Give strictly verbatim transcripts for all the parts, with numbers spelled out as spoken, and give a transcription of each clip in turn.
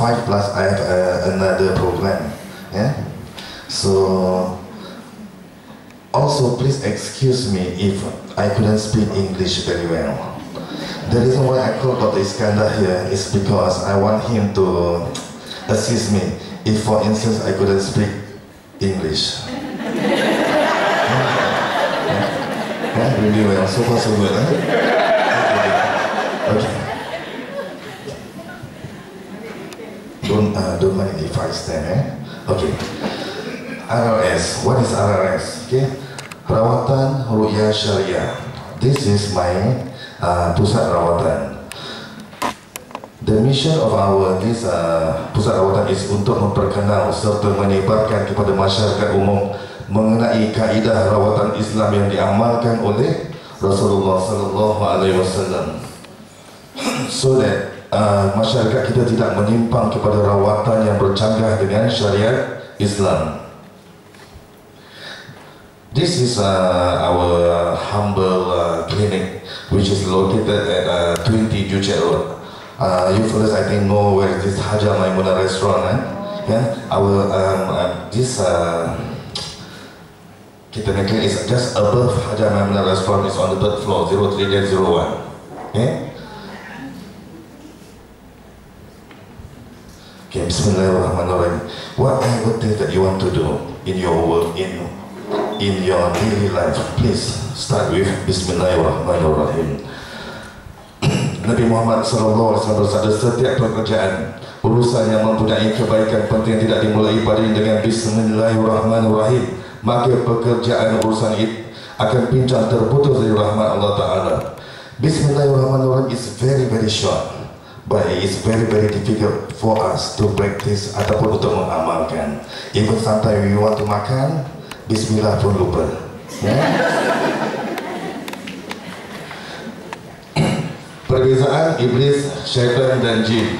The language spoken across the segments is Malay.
five plus I have uh, another program. Yeah. So also please excuse me if I couldn't speak English very well. The reason why I called Doctor Iskandar here is because I want him to assist me if, for instance, I couldn't speak English. Yeah, really well. So far so good. Huh? Okay. Don't uh, don't mind if I stand. Eh? Okay. R R S. What is R R S? Okay. Rawatan Ruqyah Syariah. This is my uh, pusat rawatan. The mission of our this uh, pusat rawatan is untuk memperkenal serta menyebarkan kepada masyarakat umum mengenai kaedah rawatan Islam yang diamalkan oleh Rasulullah Sallallahu Alaihi Wasallam, so that uh, masyarakat kita tidak menyimpang kepada rawatan yang bercanggah dengan syariat Islam. This is uh, our humble uh, clinic, which is located at uh, twenty Joo Chiat Road. Uh, you fellas, I think, know where is this Hajjah Maimunah restaurant, eh? Yeah, our um, uh, this uh, kita make is just above Hajjah Maimunah restaurant. Is on the third floor, zero three dash zero one. Okay. Okay. Bismillahirrahmanirrahim. Whatever thing that you want to do in your work, in in your daily life, please start with Bismillahirrahmanirrahim. Nabi Muhammad sallallahu alaihi wasallam bersabda, setiap pekerjaan urusan yang mempunyai kebaikan penting tidak dimulai padanya dengan Bismillahirrahmanirrahim, maka pekerjaan urusan itu akan pincang terputus dari rahmat Allah Ta'ala. Bismillahirrahmanirrahim is very very short, but it is very very difficult for us to practice ataupun untuk mengamalkan. Even sometimes we want to makan, Bismillah pun lupa. Yeah? Perbezaan iblis, syaitan dan jin.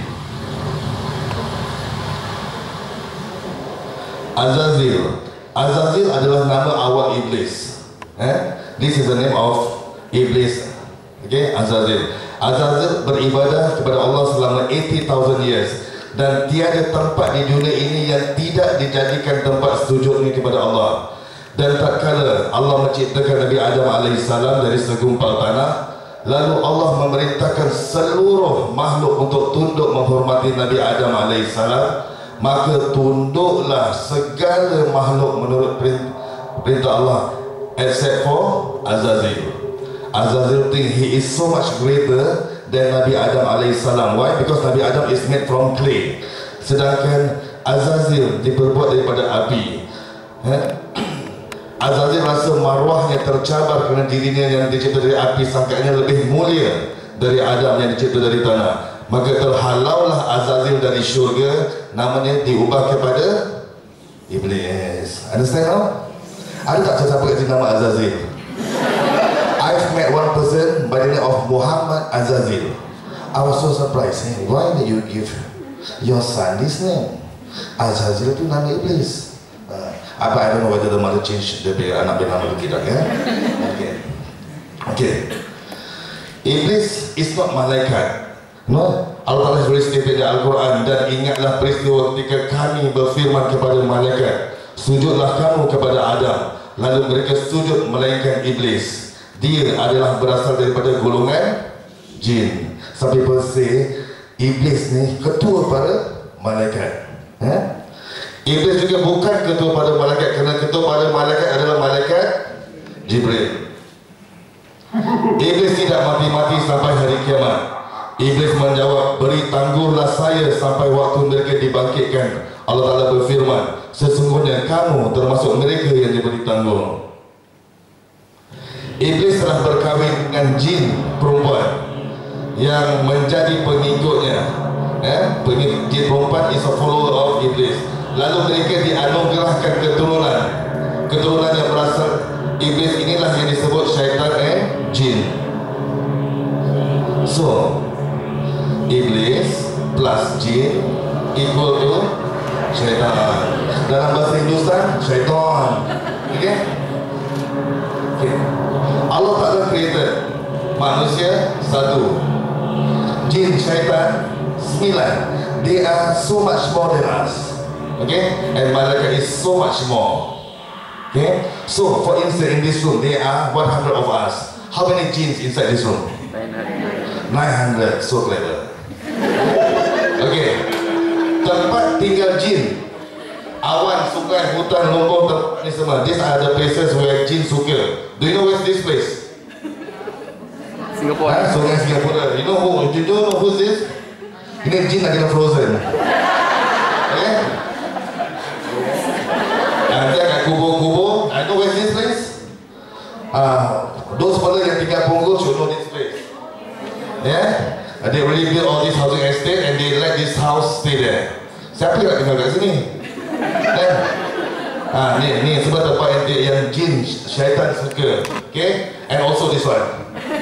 Azazil. Azazil adalah nama awal iblis. Eh? This is the name of iblis. Okay, Azazil. Azazil beribadah kepada Allah selama eighty thousand years, dan tiada tempat di dunia ini yang tidak dijadikan tempat sujudnya kepada Allah. Dan tak kala Allah menciptakan Nabi Adam alaihissalam dari segumpal tanah, lalu Allah memerintahkan seluruh makhluk untuk tunduk menghormati Nabi Adam alaihissalam, maka tunduklah segala makhluk menurut perintah Allah except for Azazil. Azazil think he is so much greater than Nabi Adam alaihissalam. Why? Because Nabi Adam is made from clay, sedangkan Azazil diperbuat daripada api. eh? Azazil rasa maruahnya tercabar kerana dirinya yang dicipta dari api sangkanya lebih mulia dari Adam yang dicipta dari tanah. Maka terhalaulah Azazil dari syurga, namanya diubah kepada iblis. Understand now? Ada tak siapa kasi nama Azazil? I've met one person by the name of Muhammad Azazil. I was so surprised. Hey, why did you give your son this name? Azazil itu nama iblis. Uh, apa I don't know whether the mother changed the anak dia nama itu tidak, ya? Okay. Okay. Iblis is not malaikat. No, Allah Taala tulis di Al-Quran, dan ingatlah peristiwa ketika kami berfirman kepada malaikat, sujudlah kamu kepada Adam, lalu mereka sujud melainkan iblis. Dia adalah berasal daripada golongan jin. Some people say iblis ni ketua pada malaikat. Eh? Iblis juga bukan ketua pada malaikat, kerana ketua pada malaikat adalah malaikat Jibril. Iblis tidak mati-mati sampai hari kiamat. Iblis menjawab, beri tangguhlah saya sampai waktu mereka dibangkitkan. Allah Ta'ala berfirman, sesungguhnya kamu termasuk mereka yang diberi tangguh. Iblis telah berkahwin dengan jin perempuan yang menjadi pengikutnya. eh? Pengikut jin perempuan is a follower of iblis. Lalu mereka dianugerahkan keturunan. Keturunan yang berasal iblis inilah yang disebut syaitan and jin. So iblis plus jin equal to syaitan. Dalam bahasa Hindustan, syaitan. Okay? Okay. Allah Ta'ala created manusia satu, jin syaitan sembilan. they are so much more than us. Okay, and malaikat is so much more. Okay, so for instance, in this room there are one hundred of us. How many jinns inside this room? nine hundred. So clever. Okay, tempat tinggal jin, awan, sungai, hutan, lumpur, ni semua. These are the places where jin suka. Do you know where's this place? Singapore. Ha? Sungai Singapura. You know who? Do you know who's this? Ini jin nak kena frozen. Okay? Ada kat kubur-kubur. I know where's this place? Uh, those fellas yang tinggal Punggol should know this place. Yeah? They really build all this housing estate and they let this house stay there. Siapa yang nak tinggal kat sini? Eh? Ah, ni, ni sebab tempat yang, yang jin, syaitan suka. Okay? And also this one.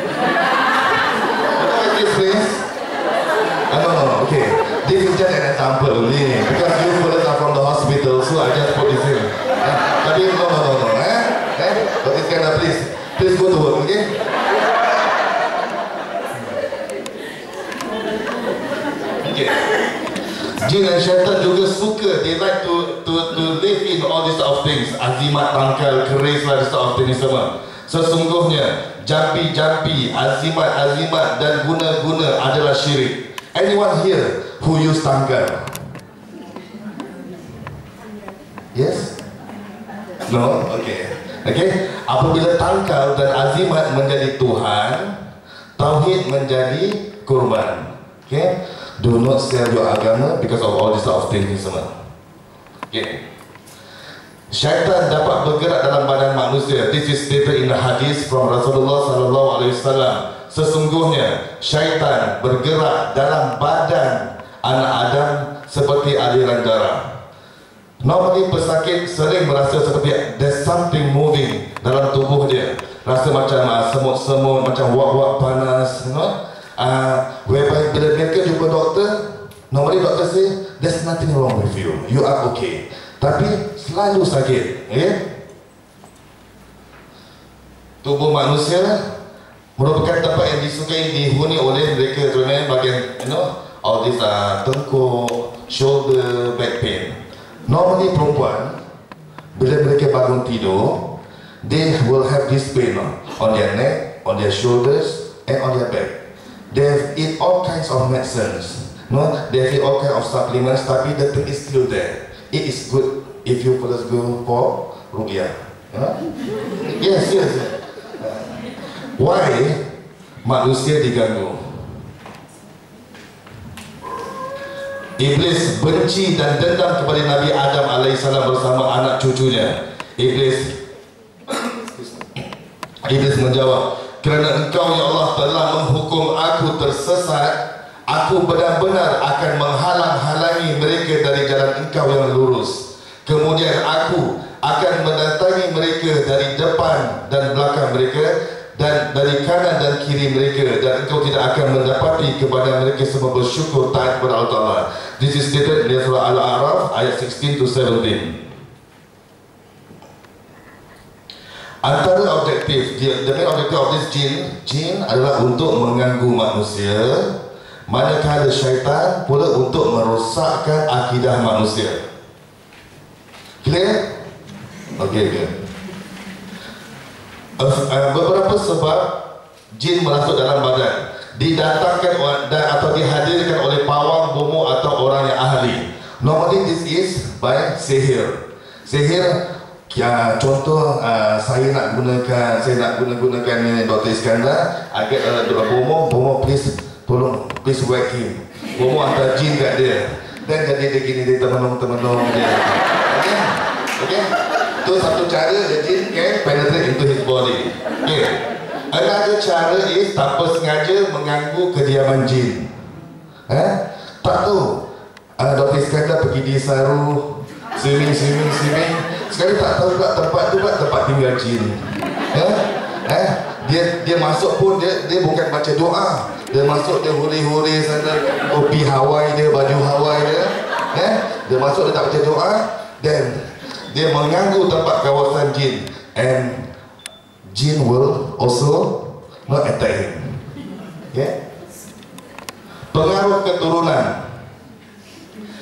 You know this place? Ah, no, no, no, okay. This is just an example ni. Because you fellas are from the hospital, so I just put this in. Eh? Tapi no, no, no, no. Eh? Eh? But this kind of please. Please go to work, okay? Jin dan syaitan juga suka, they like to to to live in all these sort of things. Azimat, tangkal, keris lah, this sort of things semua. Sesungguhnya jampi-jampi, azimat-azimat dan guna-guna adalah syirik. Anyone here who use tangkal? Yes? No? Okay. Okay? Apabila tangkal dan azimat menjadi Tuhan, tauhid menjadi kurban. Okay? Do not sell your agama because of all this sort of things semua. Okay. Syaitan dapat bergerak dalam badan manusia. This is stated in the hadis from Rasulullah sallallahu alaihi wasallam. Sesungguhnya syaitan bergerak dalam badan anak Adam seperti aliran darah. Normally pesakit sering merasa seperti there's something moving dalam tubuh dia. Rasa macam uh, semut-semut, macam wak-wak panas, you know? Uh, whereby bila mereka jumpa doktor, normally doktor say there's nothing wrong with you, you are okay. Tapi selalu sakit, okay? Tubuh manusia merupakan tempat yang disukai, dihuni oleh mereka kerana bahagian, you know, all this uh, tengkuk, shoulder, back pain. Normally perempuan bila mereka bangun tidur, they will have this pain uh, on their neck, on their shoulders, and on their back. They eat all kinds of medicines, no? They eat all kinds of supplements, tapi the pain is still there. It is good if you first go for ruqyah. You know? Yes, yes. Why manusia diganggu? Iblis benci dan dendam kepada Nabi Adam alaihissalam bersama anak cucunya. Iblis Iblis menjawab, kerana engkau ya Allah telah menghukum aku tersesat, aku benar-benar akan menghalang-halangi mereka dari jalan engkau yang lurus. Kemudian aku akan mendatangi mereka dari depan dan belakang mereka, dan dari kanan dan kiri mereka, dan engkau tidak akan mendapati kepada mereka semua bersyukur taat kepada Allah Ta'ala. This is stated in surah Al-A'raf ayat sixteen to seventeen. Antara objektif, the main objective of this jin, jin adalah untuk mengganggu manusia, manakala syaitan pula untuk merosakkan akidah manusia. Clear? Okey, okay. Uh, uh, beberapa sebab jin masuk dalam badan, didatangkan dan atau dihadirkan oleh pawang, bomoh atau orang yang ahli. Normally this is by sihir. Sihir, ya, contoh uh, saya nak gunakan, saya nak guna-gunakan ni Doktor Iskandar, agak uh, bomoh, bomoh please, tolong, please whack him. Bomoh hantar jin kat dia, dan jadi dia gini, dia temenung-temenung dia. Okay, okay. Itu satu cara the jin can penetrate into his body. Okay. Another cara is tanpa sengaja mengganggu kediaman jin. Eh? Tak tahu. Uh, Doktor Iskandar pergi di Saru, swimming, swimming, swimming. Sekali tak tahu pula tempat tu pula tempat tinggal jin. Eh? Eh? Dia dia masuk pun dia dia bukan baca doa. Dia masuk dia huri-huri sana, kopi Hawaii dia, baju Hawaii dia. Eh? Dia masuk dia tak baca doa, then dia mengganggu tempat kawasan jin, and jin will also not attack him. Okay? Pengaruh keturunan.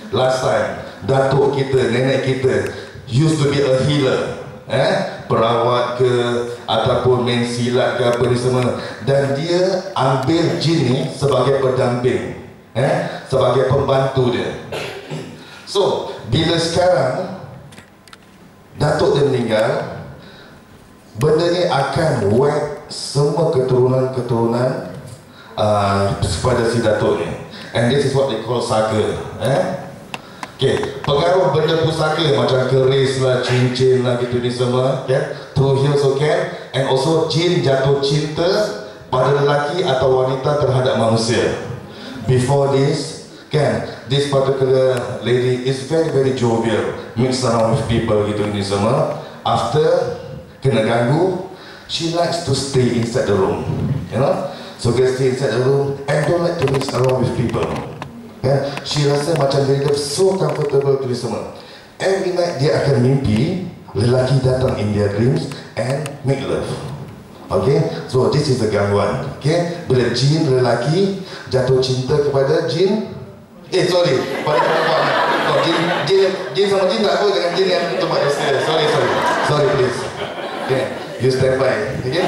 last time datuk kita, nenek kita used to be a healer, eh? perawat ke ataupun main silat ke apa ni semua, dan dia ambil jin ni sebagai pendamping, eh? sebagai pembantu dia. So bila sekarang datuk dia meninggal, benda ni akan whack semua keturunan-keturunan uh, kepada si datuk ni, and this is what they call saga, eh? Okay, pengaruh benda pusaka macam keris lah, cincin lah gitu ni semua, okay? Through here also can, and also jin jatuh cinta pada lelaki atau wanita terhadap manusia. Before this, kan, this particular lady is very very jovial, mix around with people gitu ni semua. After kena ganggu, she likes to stay inside the room, you know, so dia stay inside the room and don't like to mix around with people. Yeah, she rasa macam dia so comfortable tu semua. Every night dia akan mimpi lelaki datang in their dreams and make love. Okay, so this is the gangguan. Okay, bila jin lelaki jatuh cinta kepada jin, eh sorry, pada perempuan. Oh, jin, jin, jin sama jin tak apa dengan jin yang tempat dia. Sorry, sorry, sorry please. Okay, you stand by. Okay.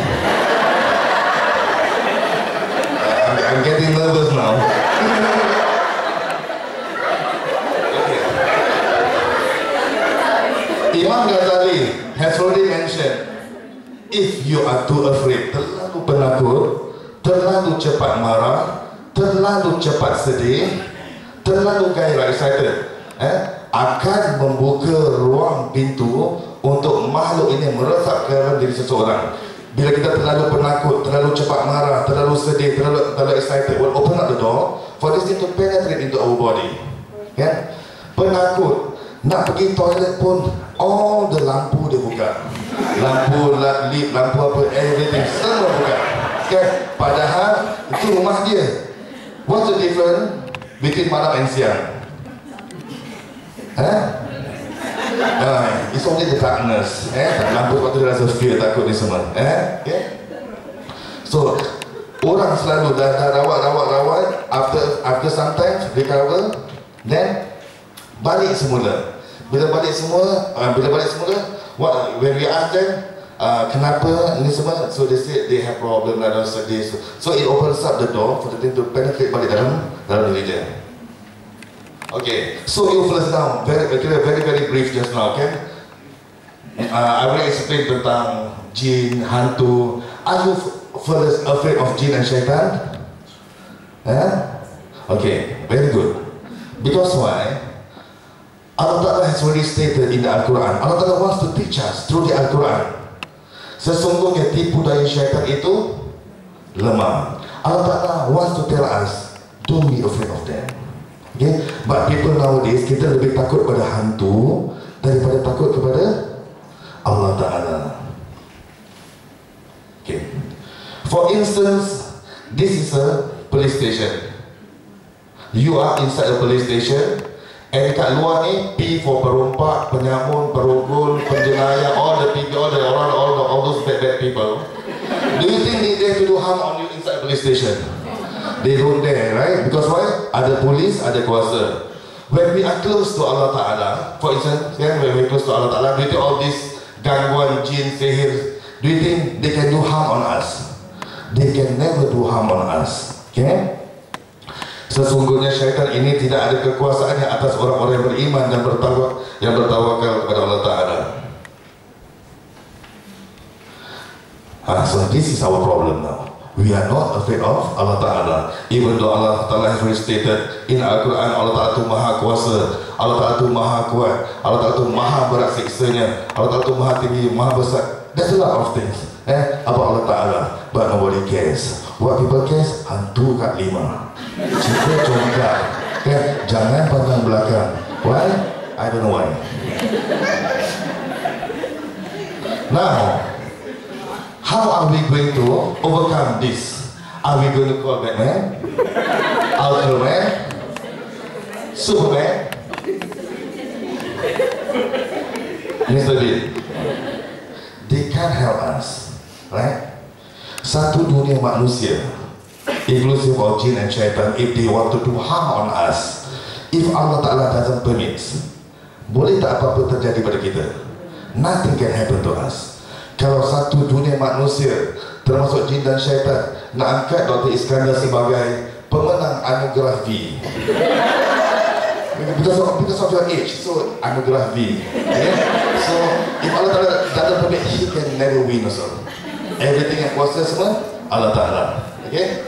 I'm, I'm getting nervous now. Imam Ghazali has already mentioned, if you are too afraid, terlalu penakut, terlalu cepat marah, terlalu cepat sedih, terlalu gairah, excited, eh, akan membuka ruang pintu untuk makhluk ini meresap ke dalam diri seseorang. Bila kita terlalu penakut, terlalu cepat marah, terlalu sedih, terlalu, terlalu excited, will open up the door for this thing to penetrate into our body. Kan? Penakut, nak pergi toilet pun all the lampu dia buka, lampu lip, lampu apa, everything semua buka, kan? Padahal itu rumah dia. What's the difference between malam and siang? Eh? Uh, it's only the darkness, eh? Lampu waktu dia rasa fear, takut ni semua, eh? Okay? So orang selalu dah, dah rawat rawat rawat after after sometimes recover, then balik semula. Bila balik semua, uh, bila balik semula, what, when we ask them, uh, kenapa ini semua, so they say they have problem lah, sedih. So, so it opens up the door for the thing to penetrate balik dalam dalam diri dia. Okay, so you first down, very very very brief just now, okay? Uh, I will explain tentang jin, hantu. Are you first afraid of jin and syaitan? Eh? Okay, very good. Because why? Allah Ta'ala has already stated in the Al-Quran. Allah Ta'ala wants to teach us through the Al-Quran. Sesungguhnya tipu daya syaitan itu lemah. Allah Ta'ala wants to tell us, don't be afraid of them. Okay? But people nowadays, kita lebih takut pada hantu daripada takut kepada Allah Ta'ala. Okay. For instance, this is a police station. You are inside a police station, and dekat luar ni P for perompak, penyamun, perogol, penjenayah, all the people, all the all, all, the, all those bad bad people. Do you think they dare to do harm on you inside police station? They don't dare, right? Because why? Ada polis, ada kuasa. When we are close to Allah Ta'ala, for instance, yeah, when we are close to Allah Ta'ala, do you think all this gangguan, jin, sihir, do you think they can do harm on us? They can never do harm on us. Okay? Sesungguhnya syaitan ini tidak ada kekuasaannya atas orang-orang yang beriman dan bertawakal, yang bertawakal kepada Allah Ta'ala. Ah, so this is our problem now. We are not afraid of Allah Ta'ala. Even though Allah Ta'ala has stated in Al-Quran, Allah Ta'ala itu maha kuasa, Allah Ta'ala itu maha kuat, Allah Ta'ala itu maha berat siksanya, Allah Ta'ala itu maha tinggi, maha besar. There's a lot of things eh, about Allah Ta'ala, but nobody cares. What people cares? Hantu kat lima, cerita congkak, okay? Jangan pandang belakang. Why? I don't know why. Now, how are we going to overcome this? Are we going to call Batman, Ultraman, Superman, Mister Bean? They can't help us, right? Satu dunia manusia, inclusive of jin and syaitan, if they want to do harm on us, If Allah Ta'ala doesn't permit, boleh tak apa-apa terjadi pada kita? Nothing can happen to us. Kalau satu dunia manusia, termasuk jin dan syaitan, nak angkat Doktor Iskandar sebagai pemenang anugerah V, because of, because of your age, so anugerah V, okay? So if Allah Ta'ala doesn't permit, he can never win also. Everything yang kuasa semua Allah Ta'ala, okay?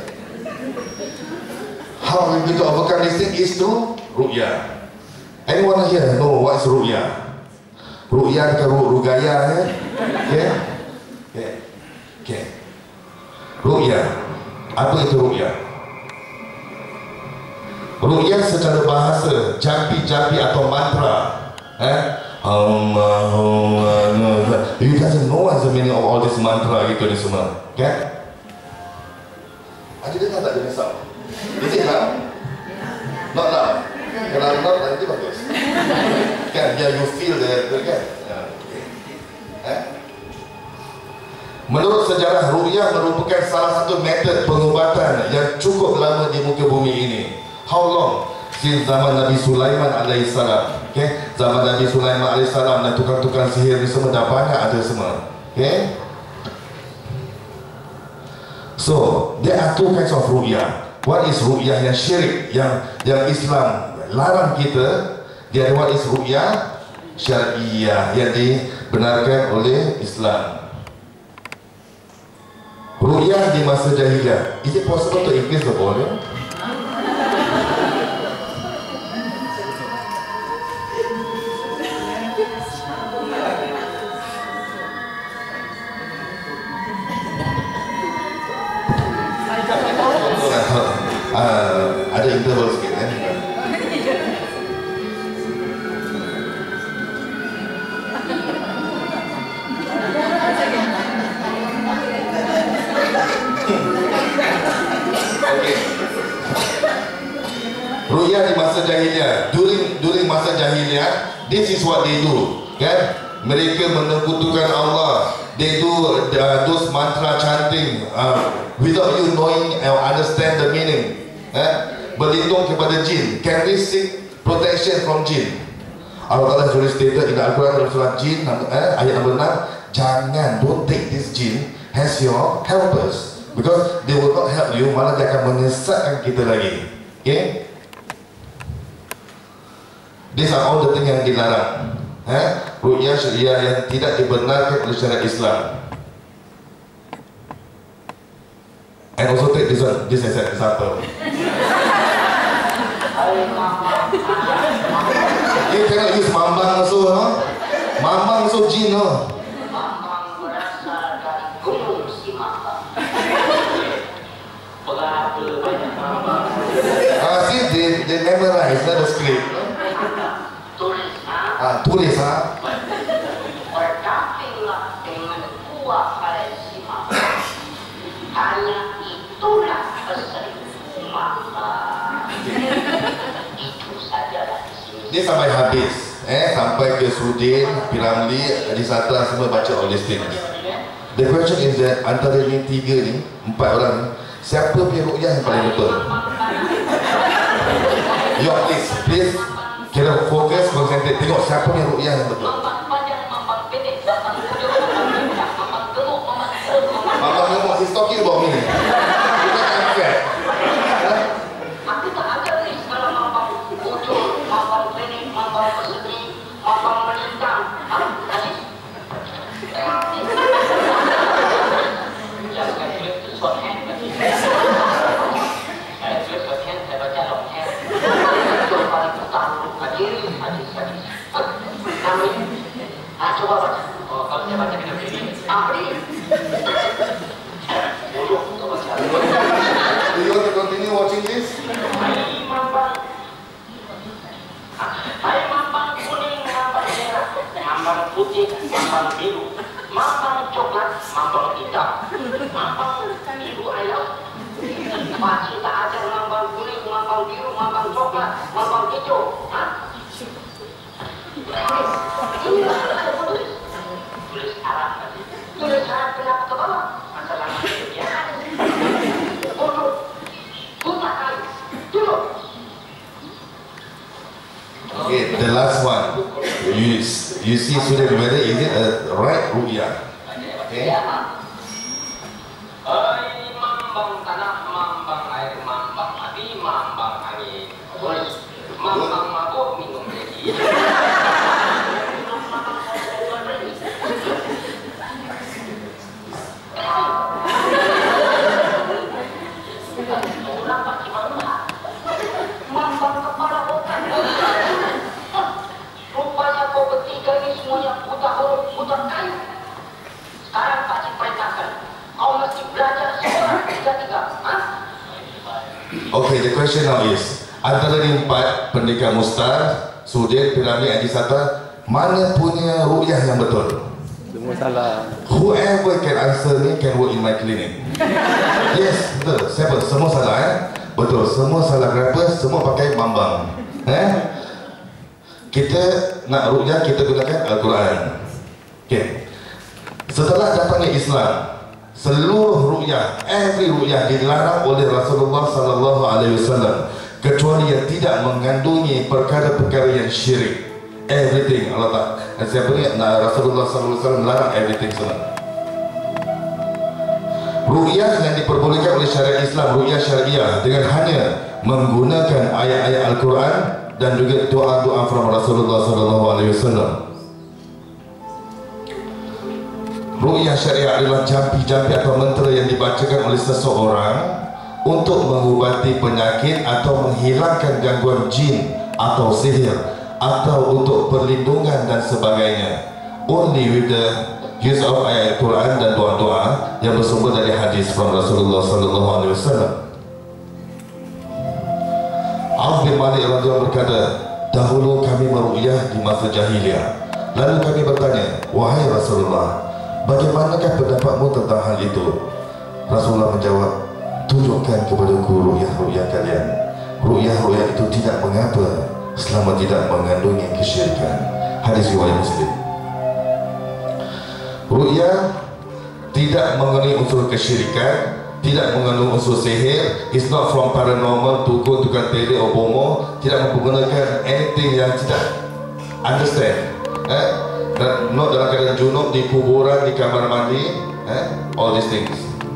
How we going to overcome this thing is through ru'yah. Anyone here know what's ru'yah? Ru'yah ke rugaya, ya? Okay? Okay. Okay. Ru'yah. Apa itu ru'yah? Ru'yah secara bahasa, jampi-jampi atau mantra. Eh? You guys know what's the meaning of all this mantra gitu ni semua. Okay? Ada dengar tak jenis sound? Is it loud? Not loud. Kalau loud nanti bagus. Kan, yeah, you feel the, the kan? Yeah. Eh? Menurut sejarah, ru'yah merupakan salah satu metod pengubatan yang cukup lama di muka bumi ini. How long? Since zaman Nabi Sulaiman alaihissalam. Okay? Zaman Nabi Sulaiman alaihissalam dan tukang-tukang sihir ni semua dah banyak ada semua. Okay? So, there are two kinds of ru'yah. One is ru'yah yang syirik, yang yang Islam larang kita. The other one is ru'yah syariah yang dibenarkan oleh Islam. Ru'yah di masa jahiliyah. Is it possible to increase the volume? Uh, ada interval sikit kan? Ru'yah di masa jahiliyah. During during masa jahiliyah, this is what they do, kan? Mereka menyekutukan Allah. They do uh, those mantra chanting uh, without you knowing or understand the meaning. Eh? Berlindung kepada jin. Can we seek protection from jin? Allah Ta'ala sudah stated in Al-Quran dalam surah Jin, eh, ayat nombor enam, jangan, don't take this jin as your helpers, because they will not help you, malah dia akan menyesatkan kita lagi. Okay? These are all the things yang dilarang. Eh? Ru'yah syariah yang tidak dibenarkan oleh syariat Islam. And also take this one, this as an example. You cannot use mambang also, no? Mambang also jin, no? Mambang berasal dari gunung Simaka. Berapa banyak mambang? Ah, see, they, they memorize the script. Tulis, ha? Ah, tulis, ha? Berdampinglah dengan kuah pada Simaka. Hanya itulah pesan Simaka. Itu sajalah. Dia sampai habis, eh, sampai ke Sudin, Piramli, di Satra semua baca all these things. The question is that antara ni tiga ni, empat orang ni, siapa punya ru'yah yang paling betul? Yo, please, please, kira fokus, concentrate, tengok siapa punya ru'yah yang betul. Mama ngomong, he's talking about me. Bukan angkat. Aku tak ada ni sekarang mambang ujung, mambang klinik, mambang persegi, mambang melintang. Kasih. Jangan tulis tu short hand. Saya tulis short hand, saya baca long hand. Itu paling pertama. Hadiri, hadis, hadis. Kami, ah coba baca. Oh, kalau saya baca kena berdiri. Ah, berdiri. Bodoh, tak baca. Do you want to continue watching this? Hai mambang, hai mambang kuning, mambang merah, mambang putih, mambang biru, mambang coklat, mambang hitam, mambang biru ayam. Pasti tak ada mambang kuning, mambang biru, mambang coklat, mambang hijau. Hah? Ini ada tulis, tulis Arab, tulis Arab kenapa ke bawah? Masalahnya dia ada. Bodoh. Buta kali, dulu. the last one. You you see student whether is it a right ru'yah. Okay. Hai mambang tanah, mambang air, mambang api, mambang angin. Boleh. Mambang mabuk minum lagi. Mambang kepala otak. Rupanya kau bertiga ini semuanya buta huruf, buta kayu. Sekarang Pak Cik perintahkan, kau mesti belajar seorang tiga-tiga. Okay, the question now is, antara ni empat pendekar Mustar, Sudin, Piramid, Adisata, mana punya ru'yah yang betul? Semua salah. Whoever can answer me can work in my clinic. Yes, betul. Siapa? Semua salah eh? Betul, semua salah. Kenapa? Semua pakai mambang. Eh? Kita nak ru'yah, kita gunakan Al-Quran. Okay. Setelah datangnya Islam, seluruh ru'yah, every ru'yah dilarang oleh Rasulullah sallallahu alaihi wasallam kecuali yang tidak mengandungi perkara-perkara yang syirik. Everything Allah tak. Siapa ni? Nah, Rasulullah sallallahu alaihi wasallam larang everything semua. Ru'yah yang diperbolehkan oleh syariat Islam, ru'yah syariah dengan hanya menggunakan ayat-ayat Al-Quran dan juga doa-doa from Rasulullah sallallahu alaihi wasallam. Ru'yah syariah adalah jampi-jampi atau mantra yang dibacakan oleh seseorang untuk mengubati penyakit atau menghilangkan gangguan jin atau sihir atau untuk perlindungan dan sebagainya. Only with the use of ayat Quran dan doa-doa yang bersumber dari hadis from Rasulullah sallallahu alaihi wasallam. Auf bin Malik radhiyallahu berkata, dahulu kami meru'yah di masa jahiliyah. Lalu kami bertanya, wahai Rasulullah, bagaimanakah pendapatmu tentang hal itu? Rasulullah menjawab, tunjukkan kepadaku ru'yah-ru'yah kalian. Ru'yah-ru'yah itu tidak mengapa selama tidak mengandungi kesyirikan. Hadis riwayat Muslim. Ru'yah tidak mengandungi unsur kesyirikan, tidak mengandung unsur sihir. It's not from paranormal to go tukang tele or bomo. Tidak menggunakan anything yang tidak understand. Eh? Dan not dalam keadaan junub di kuburan, di kamar mandi, eh? All these things.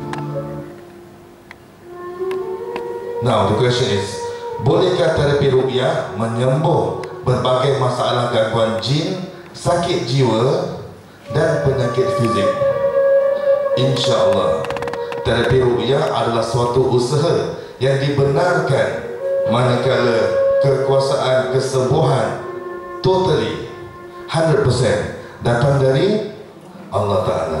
Now the question is, bolehkah terapi ru'yah menyembuh berbagai masalah gangguan jin, sakit jiwa dan penyakit fizik? InsyaAllah terapi ru'yah adalah suatu usaha yang dibenarkan manakala kekuasaan kesembuhan totally one hundred percent datang dari Allah Ta'ala.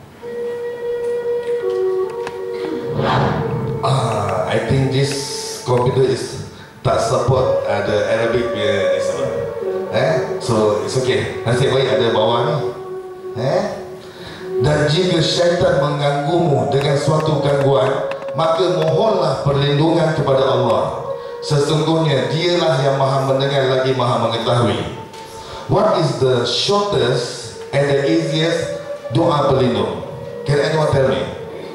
Ah, I think this computer is tak support uh, the Arabic uh, is, eh? So it's okay. Nasib baik ada bawah ni. Eh? Dan jika syaitan mengganggumu dengan suatu gangguan, maka mohonlah perlindungan kepada Allah. Sesungguhnya dialah yang maha mendengar lagi maha mengetahui. What is the shortest and the easiest doa pelindung? Can anyone tell me?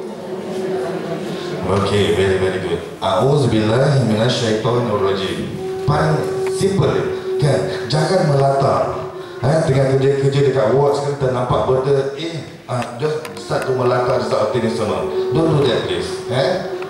Okay, very very good. A'udzubillahi minasyaitonirrajim. Paling simple kan? Jangan melatar. Eh, tengah kerja-kerja dekat watch kan ternampak benda eh ah, just start to melatar start ini semua. Don't do that please. Eh?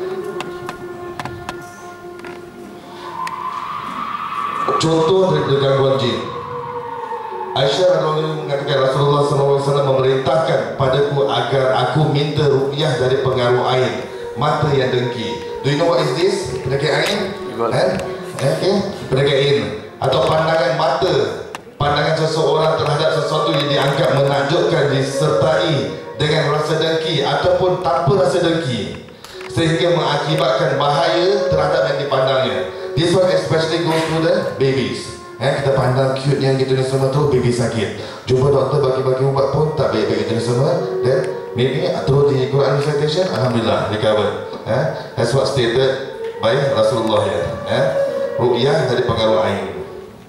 Contoh dari gangguan jin. Aisyah radhiyallahu mengatakan Rasulullah sallallahu alaihi wasallam memerintahkan padaku agar aku minta ruqyah dari pengaruh air mata yang dengki. Do you know what is this? Penyakit ain? Eh? Okay. Penyakit ain atau pandangan mata. Pandangan seseorang terhadap sesuatu yang dianggap menakjubkan disertai dengan rasa dengki ataupun tanpa rasa dengki sehingga mengakibatkan bahaya terhadap yang dipandangnya. This one especially goes to the babies. Eh, kita pandang cute yang gitu ni semua tu, baby sakit. Jumpa doktor bagi-bagi ubat pun tak baik-baik gitu ni semua. Then maybe terus di Quran recitation, alhamdulillah recover. Eh, that's what stated by Rasulullah ya. Eh, ruqyah dari pengaruh ain.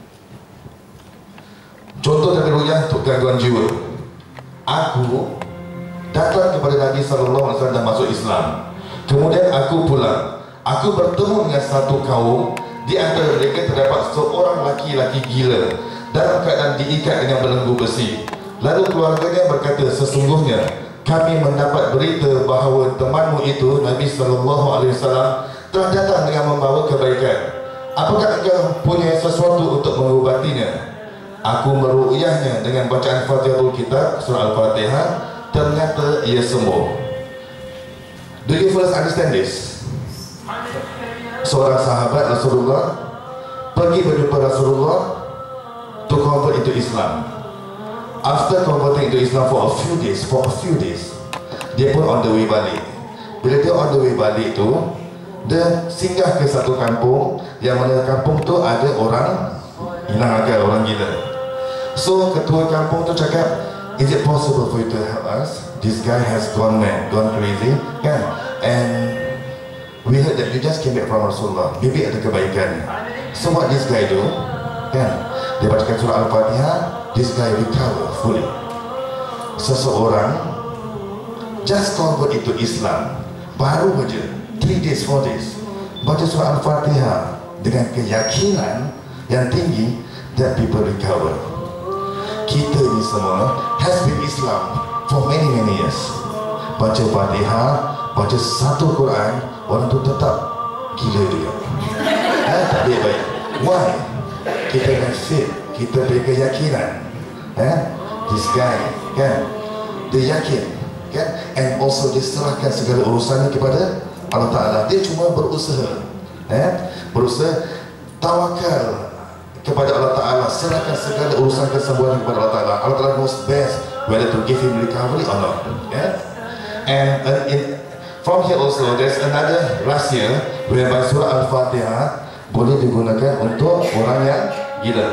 Contoh dari ruqyah untuk gangguan jiwa. Aku datang kepada Nabi sallallahu alaihi wasallam dan masuk Islam. Kemudian aku pulang. Aku bertemu dengan satu kaum. Di antara mereka terdapat seorang laki-laki gila dalam keadaan diikat dengan belenggu besi. Lalu keluarganya berkata, sesungguhnya kami mendapat berita bahawa temanmu itu, Nabi sallallahu alaihi wasallam, telah datang dengan membawa kebaikan. Apakah engkau punya sesuatu untuk mengubatinya? Aku meru'yahnya dengan bacaan Fatihatul Kitab, surah Al-Fatihah. Ternyata ia sembuh. Do you first understand this? Seorang sahabat Rasulullah pergi berjumpa Rasulullah to convert into Islam. After converting into Islam for a few days, for a few days, dia pun on the way balik. Bila dia on the way balik tu, dia singgah ke satu kampung, yang mana kampung tu ada orang hilang akal, orang gila. So ketua kampung tu cakap, is it possible for you to help us? This guy has gone mad, gone crazy, kan? And we heard that you just came back from Rasulullah. Maybe ada kebaikan. So what this guy do? Kan? Dia bacakan surah Al-Fatihah, this guy recover fully. Seseorang just convert into Islam, baru saja three days, four days, baca surah Al-Fatihah dengan keyakinan yang tinggi, that people recover. Kita ni semua has been Islam for many many years. Baca Fatihah, baca satu Quran, orang tu tetap gila juga. Eh, tak baik baik. Why? Kita kan fit, kita punya keyakinan. Eh, this guy kan, dia yakin kan, and also dia serahkan segala urusannya kepada Allah Ta'ala. Dia cuma berusaha, eh, berusaha tawakal kepada Allah Ta'ala, serahkan segala urusan kesembuhan kepada Allah Ta'ala. Allah Ta'ala knows best whether to give him recovery or not. Yeah? And uh, in, from here also there's another rahsia whereby surah Al-Fatihah boleh digunakan untuk orang yang gila.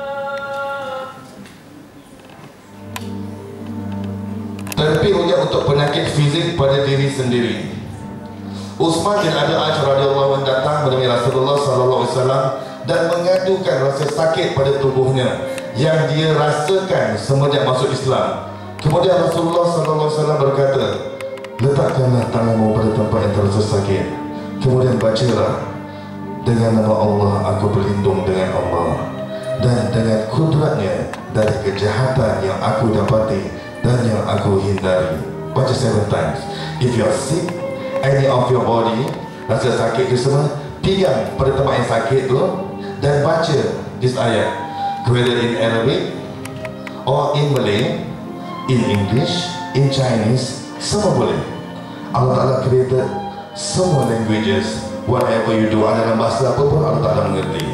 Terapi ruqyah untuk penyakit fizik pada diri sendiri. Utsman bin Abi Aish radhiyallahu anhu datang menemui Rasulullah sallallahu alaihi wasallam dan mengadukan rasa sakit pada tubuhnya yang dia rasakan semenjak masuk Islam. Kemudian Rasulullah sallallahu alaihi wasallam berkata, letakkanlah tanganmu pada tempat yang terasa sakit, kemudian bacalah, dengan nama Allah aku berlindung dengan Allah dan dengan kudratnya dari kejahatan yang aku dapati dan yang aku hindari. Baca seven times. If you are sick, any of your body, rasa sakit itu semua, pegang pada tempat yang sakit tu dan baca this ayat, whether in Arabic or in Malay, in English, in Chinese, semua boleh. Allah Ta'ala created semua languages. Whatever you do, ada dalam bahasa apa pun Allah Ta'ala mengerti.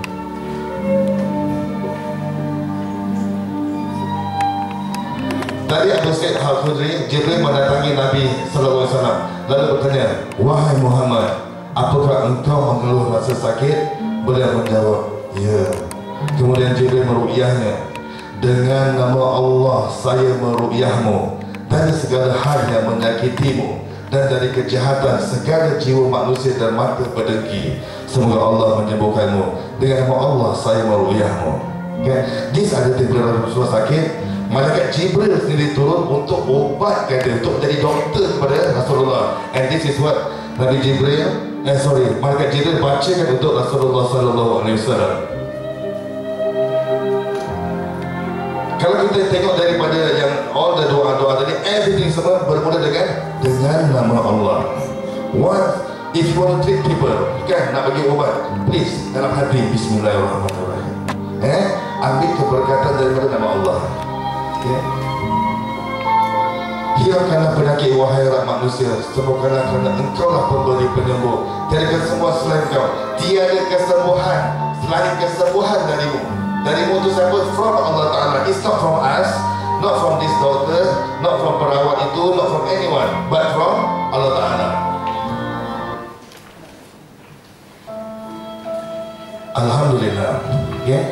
Tadi Abu Sa'id Al-Khudri, Jibril mendatangi Nabi sallallahu alaihi wasallam lalu bertanya, wahai Muhammad, apakah engkau mengeluh rasa sakit? Beliau menjawab, ya. Kemudian Jibril meruqyahnya, dengan nama Allah saya meruqyahmu dari segala hal yang menyakitimu dan dari kejahatan segala jiwa manusia dan mata pedengki. Semoga Allah menyembuhkanmu. Dengan nama Allah saya meruqyahmu. Okay? This ada Jibril Rasulullah sakit, malaikat Jibril sendiri turun untuk ubatkan dia, untuk jadi doktor kepada Rasulullah. And this is what Nabi Jibril Eh sorry, malaikat Jibril bacakan untuk Rasulullah sallallahu alaihi wasallam. Kalau kita tengok daripada yang all the doa-doa tadi, everything semua bermula dengan dengan nama Allah. One, if you want to treat people, kan, nak bagi ubat, please dalam hati Bismillahirrahmanirrahim. Eh, ambil keberkatan daripada nama Allah. Okay. Hilangkanlah penyakit wahai rakyat manusia, sembuhkanlah kerana engkaulah pemberi penyembuh. Tiada semua selain kau, tiada kesembuhan selain kesembuhan darimu. Darimu itu siapa? From Allah Ta'ala. It's not from us, not from this doctor, not from perawat itu, not from anyone, but from Allah Ta'ala. Alhamdulillah. Okay?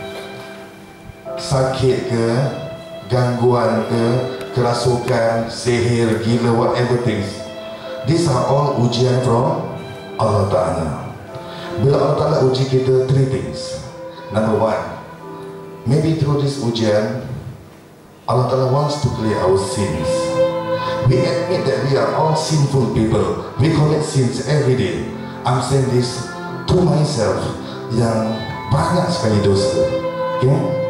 Sakit ke, gangguan ke, kerasukan, sihir, gila, whatever things, these are all ujian from Allah Ta'ala. Bila Allah Ta'ala uji kita, three things. Number one, maybe through this ujian, Allah Ta'ala wants to clear our sins. We admit that we are all sinful people. We commit sins every day. I'm saying this to myself, yang banyak sekali dosa. Okay?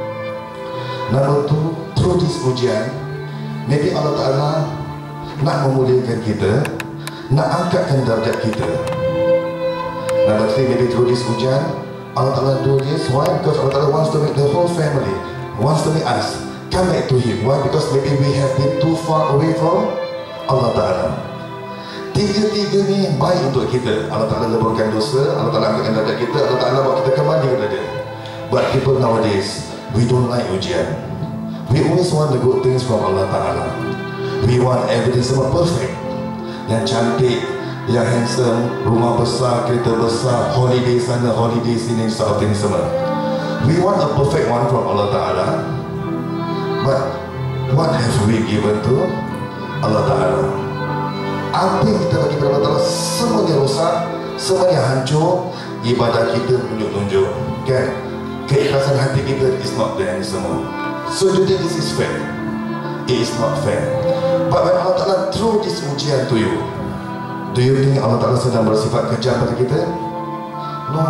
Number two, through this ujian, maybe Allah Ta'ala nak memuliakan kita, nak angkatkan darjat kita. Number three, maybe through this ujian, Allah Ta'ala do this. Why? Because Allah Ta'ala wants to make the whole family, wants to make us come back to Him. Why? Because maybe we have been too far away from Allah Ta'ala. Tiga-tiga ni baik untuk kita. Allah Ta'ala leburkan dosa, Allah Ta'ala angkatkan darjat kita, Allah Ta'ala buat kita kembali kepada Dia. But people nowadays, we don't like ujian. We always want the good things from Allah Ta'ala. We want everything semua perfect. Yang cantik, yang handsome, rumah besar, kereta besar, holiday sana, holiday sini, sort of thing semua. We want a perfect one from Allah Ta'ala. But what have we given to Allah Ta'ala? Apa yang kita bagi kepada Allah Ta'ala, semuanya rosak, semuanya hancur. Ibadah kita menunjuk-nunjuk, kan? Keikhlasan hati kita is not there ni semua. So do you think this is fair? It is not fair. But when Allah Ta'ala throw this ujian to you, do you think Allah Ta'ala sedang bersifat kejam pada kita? No.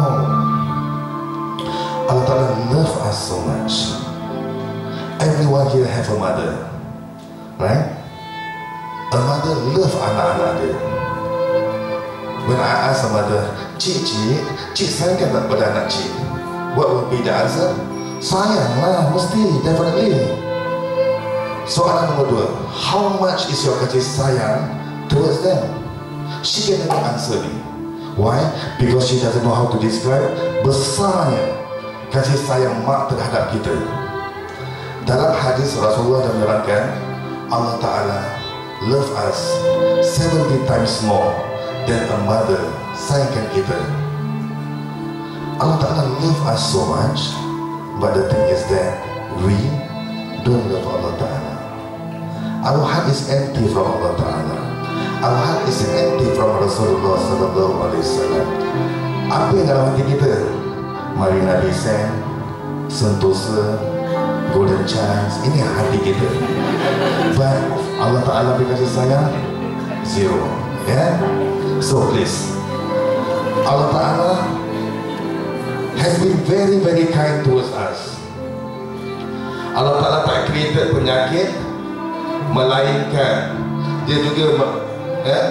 Allah Ta'ala love us so much. Everyone here have a mother, right? A mother love anak-anak dia. When I ask a mother, Cik, Cik, Cik sayang tak pada anak Cik? What would be the answer? Sayang lah, mesti, definitely. Soalan nombor dua, how much is your kasih sayang towards them? She can never answer me. Why? Because she doesn't know how to describe besarnya kasih sayang mak terhadap kita. Dalam hadis Rasulullah yang menerangkan, Allah Ta'ala love us seventy times more than a mother sayangkan kita. Allah Ta'ala love us so much, but the thing is that we don't love Allah Ta'ala. Our heart is empty from Allah Ta'ala. Our heart is empty from Rasulullah Sallallahu Alaihi Wasallam. Apa yang dalam hati kita? Marina Bay Sands, Sentosa, Golden Chance, ini hati kita. But Allah Ta'ala beri kasih sayang zero. Yeah? So please, Allah Ta'ala has been very very kind towards us. Allah Ta'ala tak created penyakit, melainkan Dia juga eh,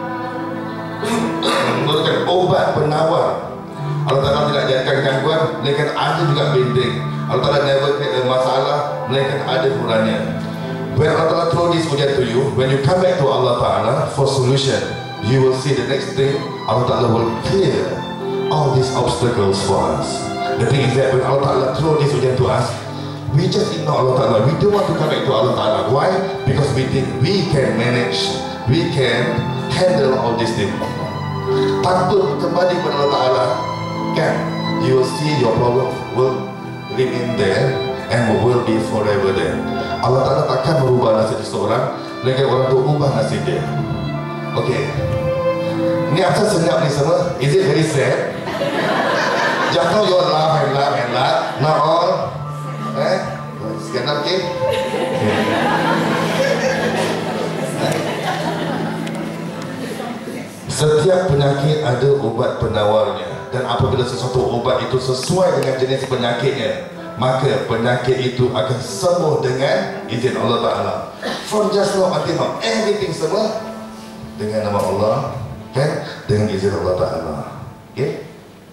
memberikan obat penawar. Allah Ta'ala tidak jadikan gangguan, melainkan ada juga benteng. Allah Ta'ala never create a masalah, melainkan ada kurangnya. When Allah Ta'ala throw this ujian to you, when you come back to Allah Ta'ala for solution, you will see the next thing, Allah Ta'ala will clear all these obstacles for us. The thing is that when Allah Ta'ala throw this ujian to us, we just ignore Allah Ta'ala. We don't want to come back to Allah Ta'ala. Why? Because we think we can manage, we can handle all these things. Takut kembali kepada Allah Ta'ala, kan? You will see your problem will remain there and will be forever there. Allah Ta'ala takkan merubah nasib seseorang, melainkan orang tu ubah nasib dia. Okay. Ni asal senyap ni semua. Is it very sad? Just now you all laugh and laugh and laugh. Now all eh? Sekian dah, okay? Setiap penyakit ada obat penawarnya. Dan apabila sesuatu obat itu sesuai dengan jenis penyakitnya, maka penyakit itu akan sembuh dengan izin Allah Ta'ala. From just now until now, everything semua dengan nama Allah, kan? Dengan izin Allah Ta'ala. Okay?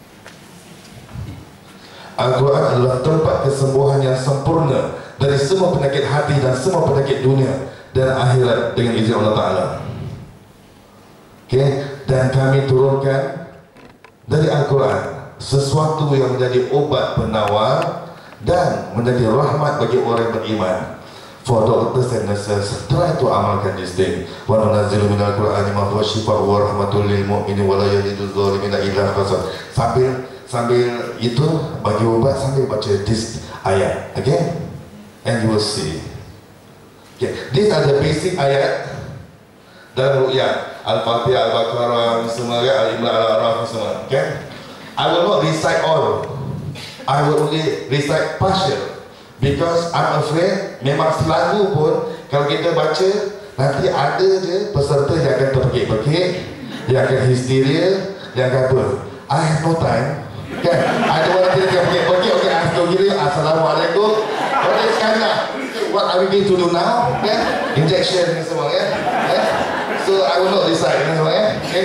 Al-Quran adalah tempat kesembuhan yang sempurna dari semua penyakit hati dan semua penyakit dunia dan akhirat dengan izin Allah Ta'ala. Okay? Dan kami turunkan dari Al-Quran sesuatu yang menjadi obat penawar dan menjadi rahmat bagi orang yang beriman. For doctors and nurses, try to amalkan this thing. Wa nunazzilu minal Qur'ani ma huwa shifaa'un wa rahmatul lil mu'minin wa la yazidul zalimina illa khasara. Sambil sambil itu bagi obat sambil baca this ayat, okay? And you will see. Okay, these are the basic ayat dan ruqyah. Al-Fatihah, Al-Baqarah, semua, Al-Imran, Al-Araf, semua. Okay? I will not recite all. I will only recite partial. Because I'm afraid, memang selalu pun kalau kita baca, nanti ada je peserta yang akan terpekik-pekik, yang akan histeria, yang akan apa. I have no time. Kan? Ada orang tidak terpekik-pekik, okay, I have to give you Assalamualaikum. Pada sekarang lah, what are we going to do now? Okay? Injection ni semua, ya. Okay? So I will not decide ni semua, ya. Okay?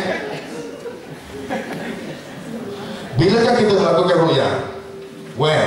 Bilakah kita melakukan ruqyah? When?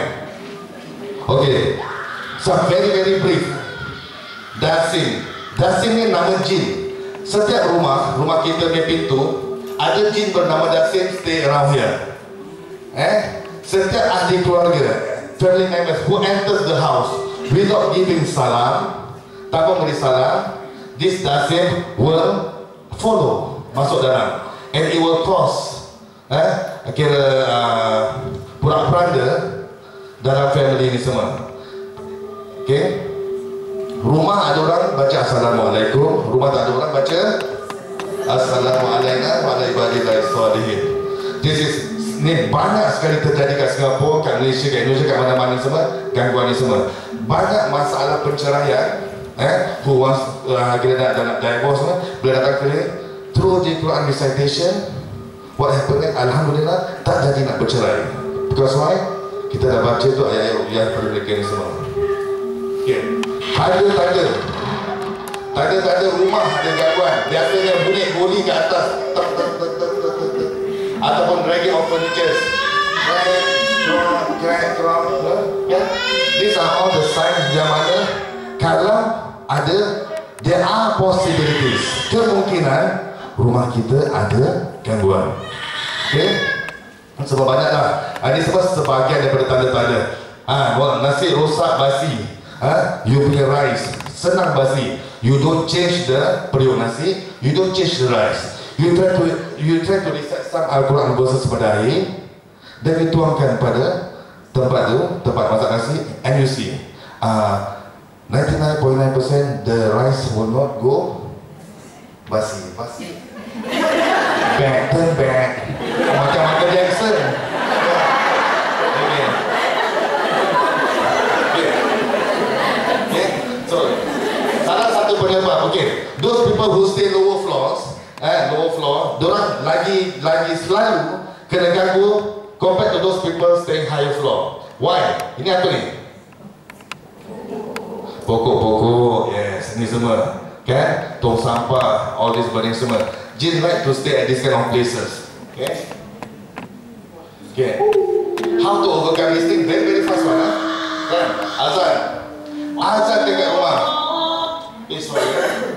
Okay. So very very brief. Dasin. Dasin ni nama jin. Setiap rumah, rumah kita punya pintu, ada jin bernama Dasin stay around here. Eh? Setiap ahli keluarga, family members who enters the house without giving salam, tanpa beri salam, this Dasin will follow, masuk dalam, and it will cause eh, kira uh, pura-peranda dalam family ni semua. Okay? Rumah ada orang baca Assalamualaikum, rumah tak ada orang baca Assalamualaikum wa ala ibadillahi sholihin. This is ni banyak sekali terjadi kat Singapura, kat Malaysia, kat Indonesia, kat mana-mana semua, gangguan ni semua. Banyak masalah perceraian, eh, who wants uh, kita nak, nak divorce semua, bila datang ke through the Quran recitation, what happened, alhamdulillah tak jadi nak bercerai. Because why? Kita dah baca tu ayat-ayat yang pada mereka ni semua. Okay. Tanda-tanda Tanda-tanda rumah ada gangguan. Biasanya bunyi goli ke atas, tek, tek, tek, tek, tek, tek, tek. Ataupun dragging of furniture, crack, drop, crack, drop, ya. These are all the signs yang mana kalau ada, there are possibilities, kemungkinan rumah kita ada gangguan. Okay? Sebab banyaklah. Ini sebab sebahagian daripada tanda-tanda. Ah, ha, nasi rosak basi. Ha? You punya rice senang basi. You don't change the periuk nasi, you don't change the rice. You try to you try to recite some Al-Quran verses pada air, dan dituangkan pada tempat tu, tempat masak nasi, and you see uh, ninety-nine point nine percent the rice will not go basi. Basi. Back, turn back. Macam Michael Jackson. Okay. Okay. Okay. So, salah satu penyebab, okay, those people who stay lower floors, eh, lower floor, dorang lagi lagi selalu kena ganggu compared to those people staying higher floor. Why? Ini apa ni? Pokok-pokok, yes, ini semua, kan? Tong sampah, all this burning semua. Jin like to stay at this kind of places. Okay? Okay. How to overcome this thing? Very very fast one, huh? Kan? Azan. Azan dekat rumah. Eh, sorry.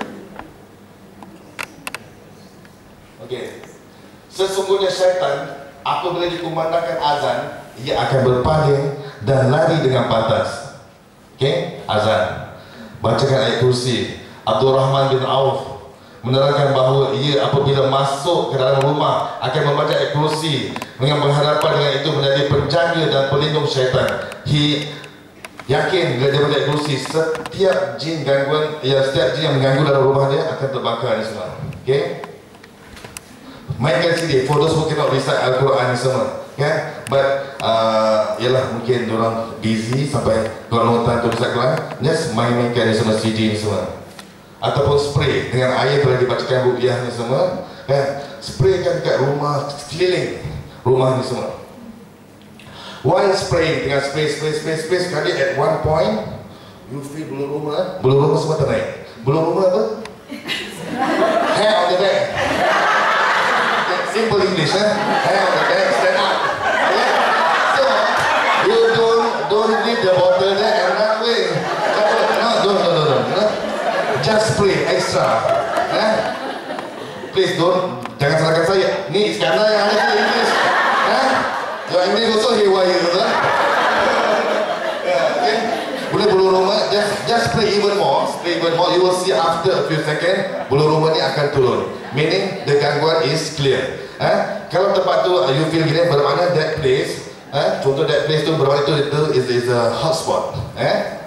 Okay. Sesungguhnya syaitan apabila dikumandangkan azan, ia akan berpaling dan lari dengan pantas. Okay? Azan. Bacakan ayat kursi. Abdul Rahman bin Auf menerangkan bahawa ia apabila masuk ke dalam rumah akan membaca ayat kursi dengan pengharapan dengan itu menjadi penjaga dan pelindung syaitan. He yakin bila dia baca ayat kursi, setiap jin gangguan, ya setiap jin yang mengganggu dalam rumah dia akan terbakar ni semua. Okay? Mainkan C D for those who cannot recite Al-Quran ni semua, kan? But uh, yalah mungkin diorang busy sampai don't time to recite Quran, just main-mainkan ni semua C D ni semua. Ataupun spray dengan air bila dibacakan ruqyah ni semua, kan? Spraykan dekat rumah sekeliling rumah ni semua. While spraying, dengan spray spray spray spray sekali at one point you feel bulu rumah, bulu rumah semua ternaik. Bulu rumah apa? Hair on the back. Simple English, eh? Hair on the back, stand up. Okay? So you don't don't leave the bottle there and run away. No, don't don't don't. No? Just spray extra, eh? Please don't, jangan salahkan saya. Ni sekarang yang ada di English, eh? Your English also haywire, betul? Yeah, okay. Boleh bulu rumah, just just spray even more, spray even more. You will see after a few seconds, bulu rumah ni akan turun. Meaning the gangguan is clear. Eh? Kalau tempat tu you feel gini, bermakna that place, eh? Contoh that place tu bermakna itu itu is is a hotspot, eh?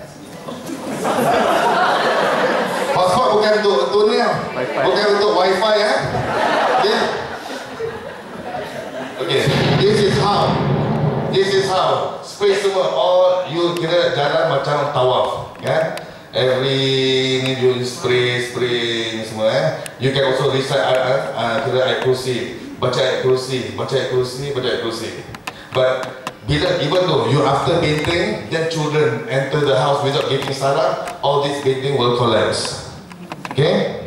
Hotspot bukan untuk untuk ni, bukan untuk wifi, eh? Okay. Okay. This is how. This is how. Space semua. All you kira jalan macam tawaf, kan? Every ni you spray spray ni semua, eh? You can also recite uh, uh, kira ayat kursi, baca ayat kursi, baca ayat kursi, baca ayat kursi. But bila even though you after benteng, then children enter the house without giving salam, all this benteng will collapse. Okay?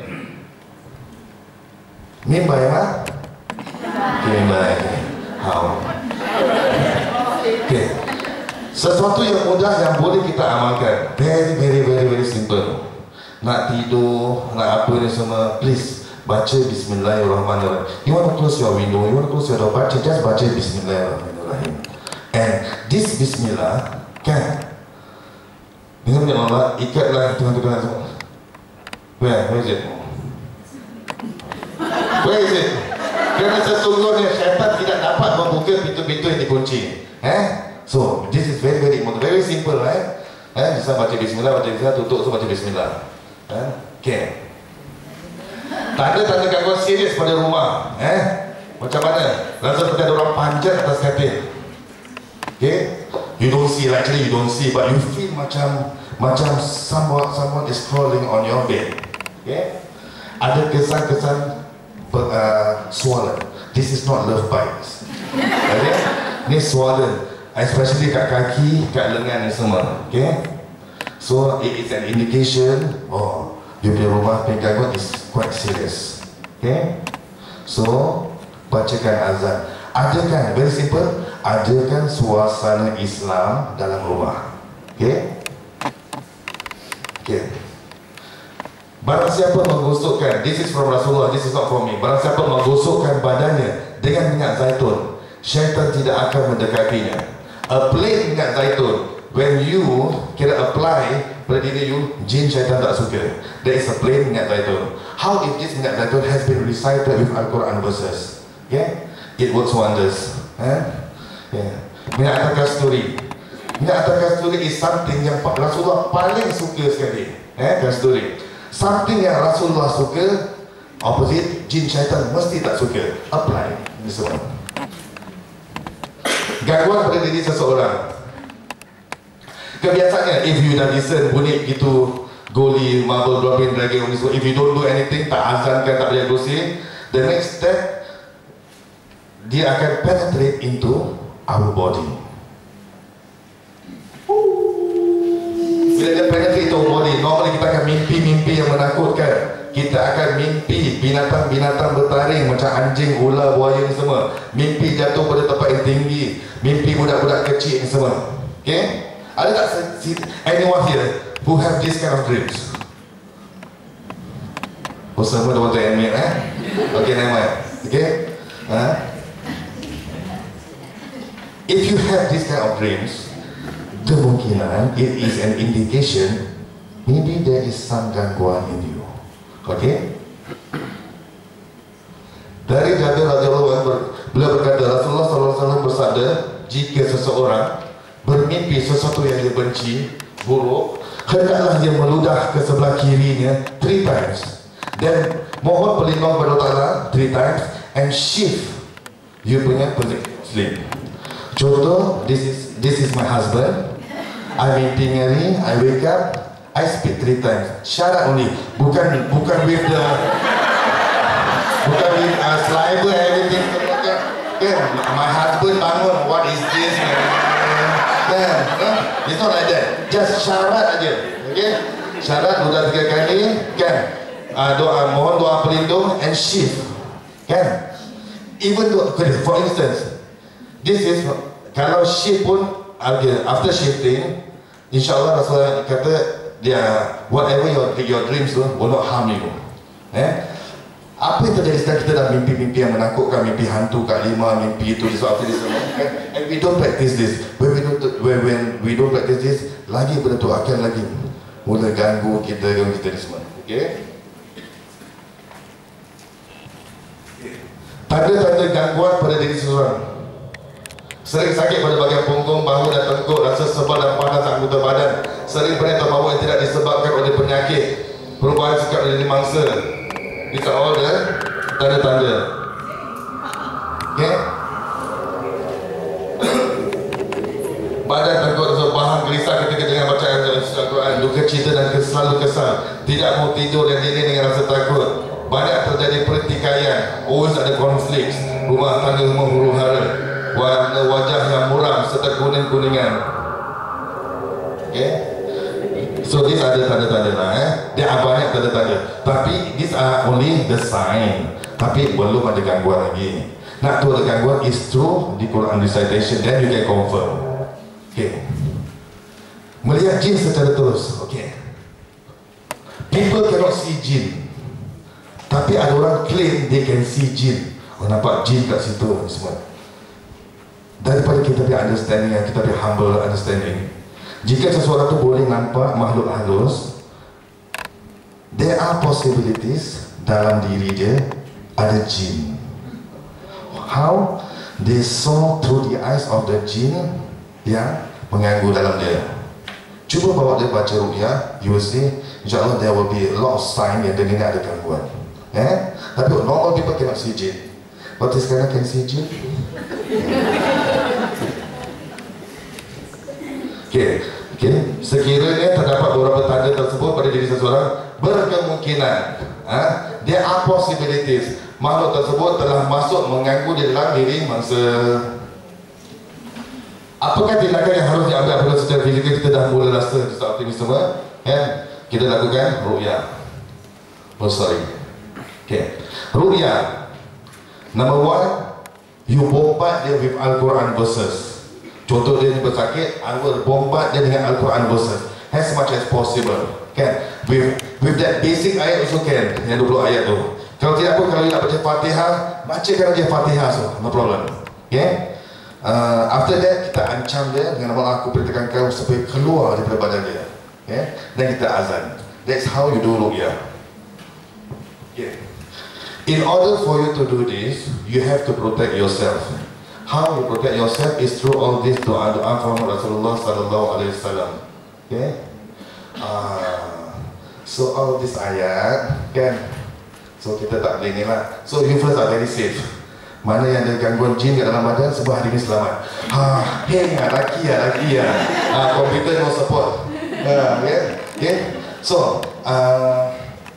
Mimbai ha? Okay, mimbai. How? Okay. Sesuatu yang mudah yang boleh kita amalkan. Very, very, very, very simple. Nak tidur, nak apa ni semua, please baca Bismillahirrahmanirrahim. You want to close your window, you want to close your door, baca, just baca Bismillahirrahmanirrahim. And this Bismillah, kan? Dengar tak Allah, ikatlah tuan-tuan semua. Where? Where is it? Where is it? Kerana sesungguhnya syaitan tidak dapat membuka pintu-pintu yang dikunci. Eh? So, this is very very very simple, right? Eh? Bisa baca Bismillah, baca Bismillah, tutup, so baca Bismillah. Eh? Okay. Tanda-tanda gangguan serius pada rumah. Eh? Macam mana? Rasa seperti ada orang panjat atas katil. Okay, you don't see, actually you don't see, but you feel macam macam someone someone is crawling on your bed. Okay, ada kesan-kesan uh, swollen. This is not love bites. Okay, ni swollen, especially kat kaki, kat lengan ni semua. Okay, so it is an indication. Oh, you punya rumah punya gangguan is quite serious. Okay, so bacakan azan. Adakan, very simple, adakan suasana Islam dalam rumah. Okay? Okay. Barang siapa menggosokkan, this is from Rasulullah, this is not from me. Barang siapa menggosokkan badannya dengan minyak zaitun, syaitan tidak akan mendekatinya. A plain minyak zaitun, when you kira apply pada diri you, jin syaitan tak suka. There is a plain minyak zaitun. How if this minyak zaitun has been recited with Al-Quran verses? Okay? It works wonders. Eh? Yeah. Minyak atar kasturi. Minyak atar kasturi is something yang Rasulullah paling suka sekali. Eh, kasturi. Something yang Rasulullah suka, opposite, jin syaitan mesti tak suka. Apply. Ini semua. Gangguan pada diri seseorang. Kebiasaannya, if you dah listen bunyi gitu, goli, marble dropping, dragging, if you don't do anything, tak azankan, tak boleh dosi, the next step, dia akan penetrate into our body. Bila dia penetrate into our body, normally kita akan mimpi-mimpi yang menakutkan. Kita akan mimpi binatang-binatang bertaring macam anjing, ular, buaya ni semua. Mimpi jatuh pada tempat yang tinggi. Mimpi budak-budak kecil ni semua. Okay? Ada tak anyone here who have this kind of dreams? Oh, semua dah want to admit, eh? Okay, never mind. Okay? Huh? If you have this kind of dreams, kemungkinan it is an indication maybe there is some gangguan in you. Okay? Dari Jabir radhiyallahu anhu, beliau berkata, Rasulullah sallallahu alaihi wasallam bersabda, jika seseorang bermimpi sesuatu yang dia benci, buruk, hendaklah dia meludah ke sebelah kirinya three times, dan mohon perlindungan kepada Allah Ta'ala three times, and shift you punya sleep. Contoh, this is this is my husband. I mimpi ngeri, I wake up, I speak three times. Syarat only, bukan bukan with the bukan with uh, saliva everything. Okay, my husband bangun, what is this? Kan, huh? It's not like that. Just syarat aja, okay? Syarat sudah tiga kali, kan? Uh, doa, mohon doa pelindung and shift, kan? Even though, for instance. This is, kalau shift pun, okay, after shifting, insyaAllah Rasulullah kata, dia, whatever your, your dreams will not harm you. Eh? Apa yang terjadi sekarang, kita dah mimpi-mimpi yang menakutkan, mimpi hantu kat lima, mimpi itu, this, after this, eh? And we don't practice this. When we don't, when, when we don't practice this, lagi benda tu akan lagi mula ganggu kita, ganggu kita ni semua. Okay? Tanda-tanda gangguan pada diri seseorang. Sering sakit pada bahagian punggung, bahu dan tengkuk, rasa sebal dan panas anggota badan. Sering pening atau mabuk yang tidak disebabkan oleh penyakit, perubahan sikap dari mangsa. These are all the tanda-tanda. Okay? Badan tengkuk tersebut bahan gelisah ketika dengan bacaan Al-Quran, duka cita dan selalu kesal, tidak mau tidur dan diri dengan rasa takut. Banyak terjadi pertikaian, always ada konflik, rumah tangga semua huru hara. warna wajah yang muram serta kuning-kuningan. Okay. So these ada tanda-tanda lah eh. Dia ada banyak tanda-tanda. Tapi these are only the sign. Tapi belum ada gangguan lagi. Nak tahu ada gangguan is true di Quran recitation, then you can confirm. Okay. Melihat jin secara terus. Okay. People cannot see jin. Tapi ada orang claim they can see jin. Oh, nampak jin kat situ semua. Daripada kita punya understanding, kita punya humble understanding, jika seseorang tu boleh nampak makhluk halus, there are possibilities dalam diri dia ada jin. How? They saw through the eyes of the jin yang mengganggu dalam dia. Cuba bawa dia baca ruqyah, you will see, insyaAllah there will be a lot of sign yang dia ni ada gangguan. Eh? Tapi normal people cannot see jin. But this guy can see jin. Okay. Okay. Sekiranya terdapat beberapa tanda tersebut pada diri seseorang, berkemungkinan ha, there are possibilities makhluk tersebut telah masuk mengganggu di dalam diri mangsa. Apakah tindakan yang harus diambil apabila secara fizikal kita dah mula rasa sesuatu ini semua? Ya, kita lakukan ruqyah. Oh sorry. Okay. Ruqyah. Number one, you bombard dia with Al-Quran verses. Contoh dia ni bersakit, I will bombard dia dengan Al-Quran verses as much as possible. Kan? With with that basic ayat also can, yang dua puluh ayat tu. Kalau tidak pun, kalau nak baca Fatihah, bacakan aja Fatihah so, no problem. Okay? Uh, after that, kita ancam dia dengan nama aku perintahkan kau supaya keluar daripada badan dia. Okay? Dan kita azan. That's how you do ruqyah. Okay. In order for you to do this, you have to protect yourself. How you protect yourself is through all this doa-doa from Rasulullah sallallahu alaihi wasallam. Okay? Uh, so all this ayat, kan? So kita tak boleh ni lah. So you first are very safe. Mana yang ada gangguan jin kat dalam badan, sebuah hari ni selamat. Ha, hey, laki ya, laki ya. Ah, komputer no support. Ah, okay? Okay? So, uh,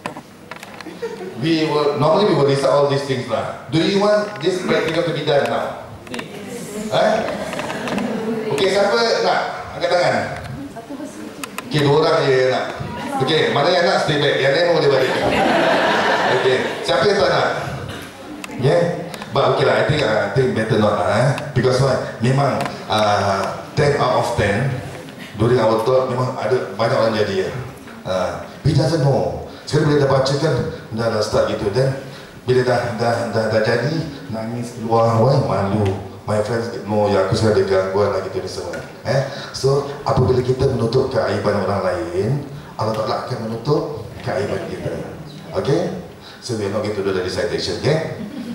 we will normally we will list all these things lah. Do you want this practical to be done now? Eh? Okay, siapa nak? Angkat tangan. Okay, dua orang je nak. Okay, mana yang nak stay back? Yang lain boleh balik. Okay, siapa yang tak nak? Yeah, but okay lah. I think uh, I think better not lah. Eh? Because why? Memang uh, ten out of ten during our talk memang ada banyak orang jadi ya. Uh, we doesn't know. Sekarang bila dah baca kan, dah dah start gitu. Dan bila dah dah dah, dah jadi nangis keluar, why malu. My friends know ya aku sekarang ada gangguan lah gitu ni semua. Eh, so apabila kita menutup keaiban orang lain, Allah Taala akan menutup keaiban kita. Okay? So we are not going to do the recitation, okay?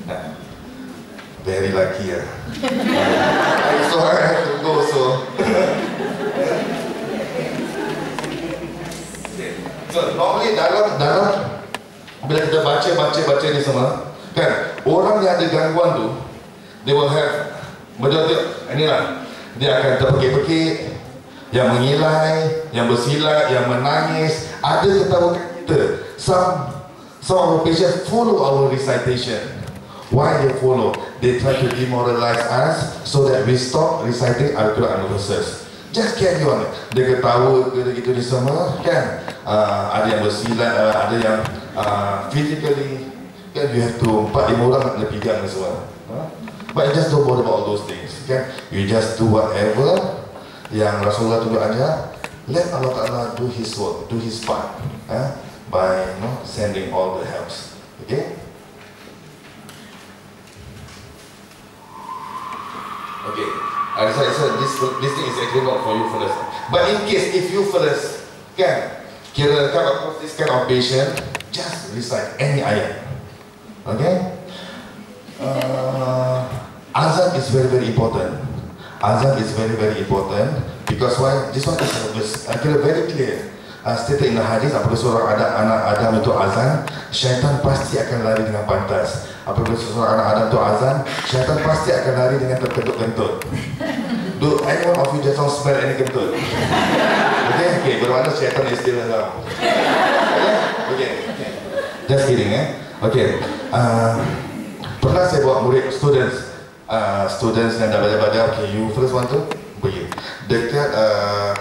Very lucky ya. I'm sorry I have to go so. So normally dalam dalam bila kita baca baca baca ni semua, kan orang yang ada gangguan tu, they will have betul-betul inilah dia akan terpekik-pekik, yang mengilai, yang bersilat, yang menangis. Ada ketawa kita. Some some of our patients follow our recitation. Why they follow? They try to demoralize us so that we stop reciting Al-Quran verses. Just carry on. Dia ketawa ke gitu ni semua, kan? Uh, ada yang bersilat, uh, ada yang uh, physically, kan? You have to empat lima orang nak pegang ni semua. Huh? But you just don't bother about all those things, kan? You just do whatever yang Rasulullah tunjuk aja. Let Allah Taala do His work, do His part, eh? By you know, sending all the helps. Okay? Okay. I said, so this this thing is actually not for you first. But in case if you first can kira come across this kind of patient, just recite any ayat. Okay? Uh, azan is very very important. Azan is very very important because why? This one is I feel very clear. Uh, stated in the hadis, apabila seorang ada anak Adam itu azan, syaitan pasti akan lari dengan pantas. Apabila seorang anak Adam itu azan, syaitan pasti akan lari dengan terkentut-kentut. Do anyone of you just don't smell any kentut? Okay, okay. Bermakna syaitan is still around. Okay, okay. Just kidding, eh? Okay. Uh, pernah saya bawa murid students uh, students yang dah belajar-belajar. Okay, you first want to pergi dekat uh,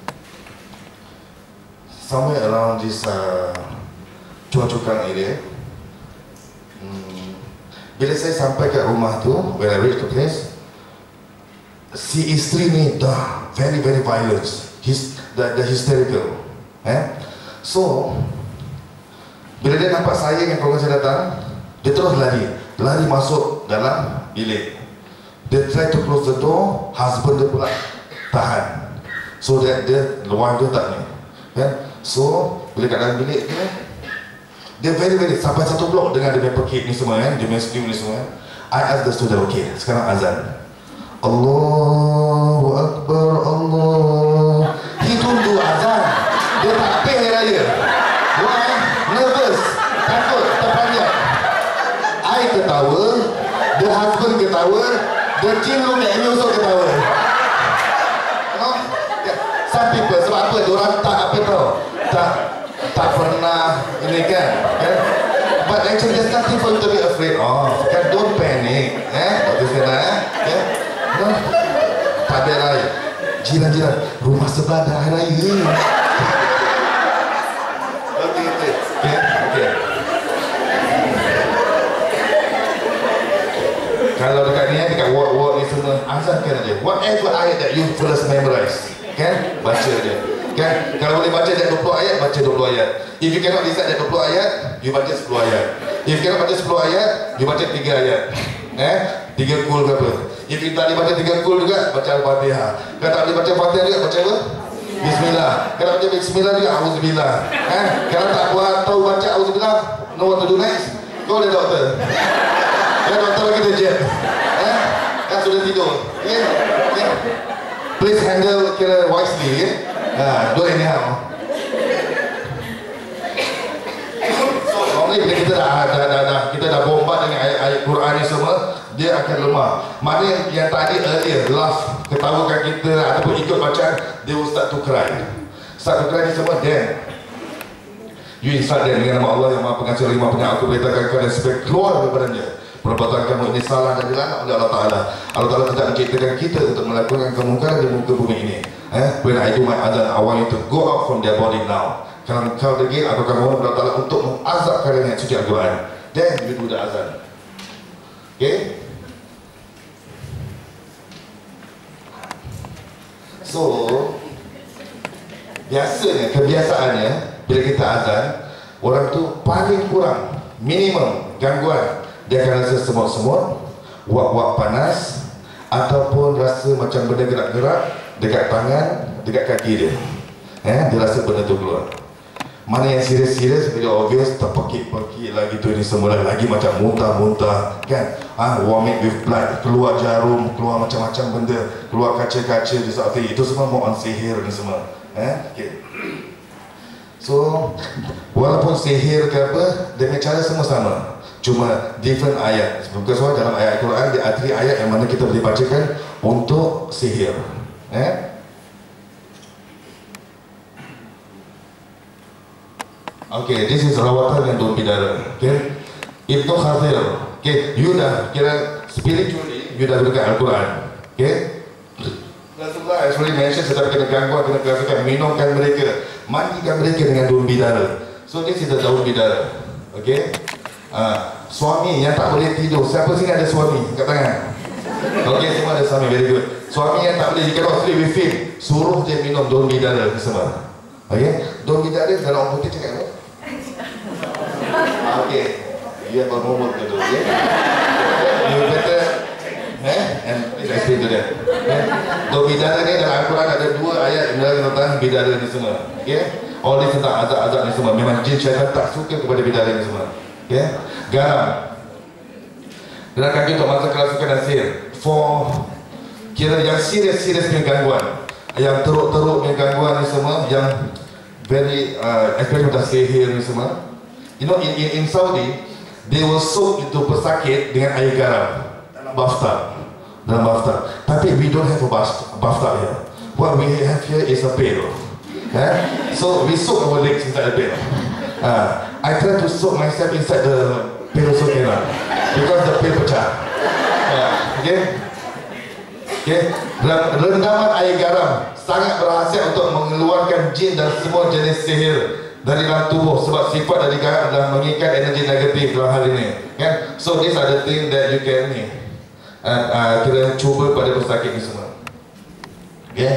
somewhere around this uh, Chua-Chu-Kang area. Hmm. Bila saya sampai kat rumah tu, when I reach the place, si isteri ni dah very very violent, his the, the hysterical, eh? So bila dia nampak saya yang keluarga saya datang, dia terus lari, lari masuk dalam bilik. Dia try to close the door, husband dia pula tahan, so that dia luar dia tak ni, kan? So bila kat dalam bilik dia, dia very very sampai satu blok dengan dia punya pekik ni semua, kan? Dia punya stew ni semua. I ask the student, okay, sekarang azan. Allahu Akbar, Allah. He don't do azan. Dia tak pay hari raya. Why? Nervous, takut, terpanjat. I ketawa, the husband ketawa, the cium yang nyusuk ketawa. No? Some people, sebab apa? Diorang tak apa tau, tak tak pernah ini kan, kan? But actually there's nothing for you to be afraid of. Kan, don't panic, eh? Betul sekali, eh? Okay? No? Tak ada raya. Jiran-jiran, rumah sebelah dah hari raya. Okay, okay, okay, okay. Kalau dekat ni, dekat ward-ward ni semua, azankan aja. Whatever ayat that you first memorize, kan? Baca dia. Kan? Kalau boleh baca that dua puluh ayat, baca dua puluh ayat. If you cannot decide that dua puluh ayat, you baca sepuluh ayat. If you cannot baca sepuluh ayat, you baca tiga ayat. Eh? tiga kul ke apa? If you tak boleh baca tiga kul juga, baca Al-Fatihah. Kalau tak boleh baca Fatihah juga, baca apa? Bismillah. Kalau baca Bismillah juga, Auzubillah. Eh? Kalau tak buat tahu baca Auzubillah, know what to do next? Go to the doctor. Ya, doktor lagi dia jet. Eh? Kan sudah tidur. Okay? Okay? Please handle kira wisely, okay? Ha, do anyhow. So, normally bila kita dah, dah, dah, dah, kita dah bombard dengan ayat-ayat Quran ni semua, dia akan lemah. Mana yang, yang tadi earlier, laugh, ketawakan kita ataupun ikut bacaan, they will start to cry. Start to cry ni semua, then you instruct them dengan nama Allah yang Maha Pengasih lagi Maha Penyayang. Aku perintahkan kau dan supaya keluar daripadanya. Perbuatan kamu ini salah dan dilarang oleh Allah Ta'ala. Allah Ta'ala tidak menciptakan kita untuk melakukan kemungkaran di muka bumi ini. Eh? When I do my adhan, I want you to go out from their body now. Kalau kau degil, aku akan mohon kepada Allah Ta'ala untuk mengazab kalian dengan suci Al-Quran. Then you do the azan. Okay? So biasanya, kebiasaannya bila kita azan, orang tu paling kurang, minimum gangguan, dia akan rasa semut-semut, wak-wak panas, ataupun rasa macam benda gerak-gerak dekat tangan, dekat kaki dia. Eh, dia rasa benda tu keluar. Mana yang serius-serius, bila obvious, terpekik-pekik lagi tu ni semua lagi macam muntah-muntah, kan? Ah, vomit with blood, keluar jarum, keluar macam-macam benda, keluar kaca-kaca di saat itu, itu semua mau on sihir ni semua. Eh, okay. So, walaupun sihir ke apa, dengan cara semua sama. Cuma different ayat. Bukan soal dalam ayat Al-Quran, dia ada ayat yang mana kita boleh bacakan untuk sihir. Eh? Okay, this is rawatan yang daun bidara. Okay, Ibnu Kathir. Okay, you dah kira spiritually, you dah berikan Al-Quran. Okay, Rasulullah actually mention setiap kena gangguan, kena kerasukan, minumkan mereka, mandikan mereka dengan daun bidara. So this is the daun bidara. Okay. Uh, suami yang tak boleh tidur, siapa sini ada suami? Angkat tangan. Okay, semua ada suami, very good. Suami yang tak boleh, jika nak sleep with him, suruh dia minum daun bidara semua. Okay, daun bidara dalam orang putih cakap apa? Okay, dia bermumut ke tu, okay? You better, eh, and please explain to them. Okay? Daun bidara ni dalam Al-Quran ada dua ayat yang menerangkan tentang bidara ni semua. Okay, all this tentang azab-azab ni semua. Memang jin syaitan tak suka kepada bidara ni semua. Okay? Garam dalam kaki untuk masa kerasukan dan sihir. For kira yang serius-serius punya gangguan, yang teruk-teruk punya gangguan ni semua, yang very uh, especially dah sihir ni semua. You know, in, in, in Saudi, they will soak itu pesakit dengan air garam dalam bathtub, dalam bathtub. Tapi we don't have a bathtub here. What we have here is a pail. Eh? So we soak our legs inside the pail. Uh, I try to soak myself inside the pail also cannot, because the pail pecah. Uh, Okey. Okey. Rendaman air garam sangat berkhasiat untuk mengeluarkan jin dan semua jenis sihir dari dalam tubuh, sebab sifat dari garam adalah mengikat energi negatif dalam hal ini, kan? So these are the thing that you can ni uh, uh, kira cuba pada pesakit ni semua. Okay.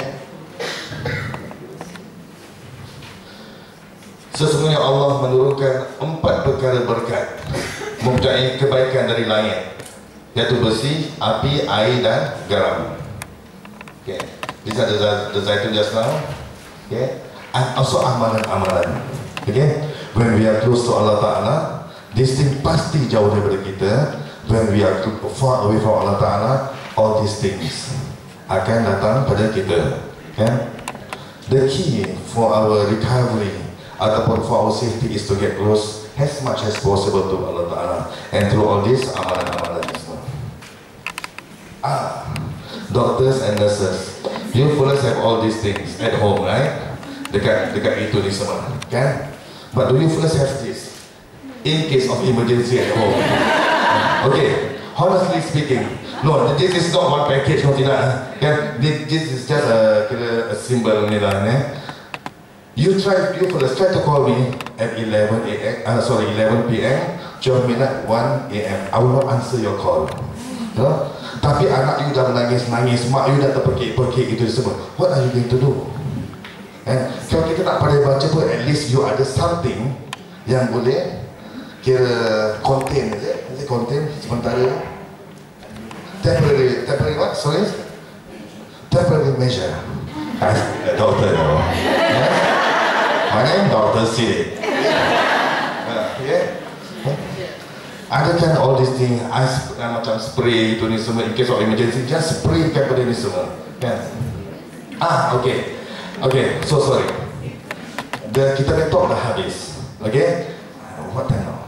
Sesungguhnya Allah menurunkan empat perkara berkat mempunyai kebaikan dari langit, iaitu besi, api, air dan garam. Okay. These are the, the zaitun just now. Okay. And also amalan-amalan. Okay. When we are close to Allah Ta'ala, this thing pasti jauh daripada kita. When we are far away from Allah Ta'ala, all these things akan datang pada kita. Okay. The key for our recovery ataupun for our safety is to get close as much as possible to Allah Ta'ala. And through all this, amalan-amalan semua. Ah, doctors and nurses, you fellas have all these things at home, right? Dekat dekat itu ni semua, kan? But do you fellas have this in case of emergency at home? Okay, honestly speaking, no, this is not one package, no tidak, kan? This, this is just a kira a symbol ni lah, ne? You try, you fellas try to call me at eleven A M, uh, sorry, eleven P M, twelve midnight, one A M. I will not answer your call. No? Tapi anak you dah menangis-nangis, mak you dah terpekik-pekik itu semua. What are you going to do? And kalau kita tak pandai baca pun, at least you ada something yang boleh kira contain, is it? Is it contain sementara? Temporary, temporary what? Sorry? Temporary measure. As a doctor, no? Yeah? My name Doctor Sidik. Uh, yeah? Ada kan all these things, I sp uh, macam spray itu ni semua, in case of emergency, just spray kan pada ni semua, kan? Ah, okay. Okay, so sorry. The, kita punya talk dah habis. Okay? What time now?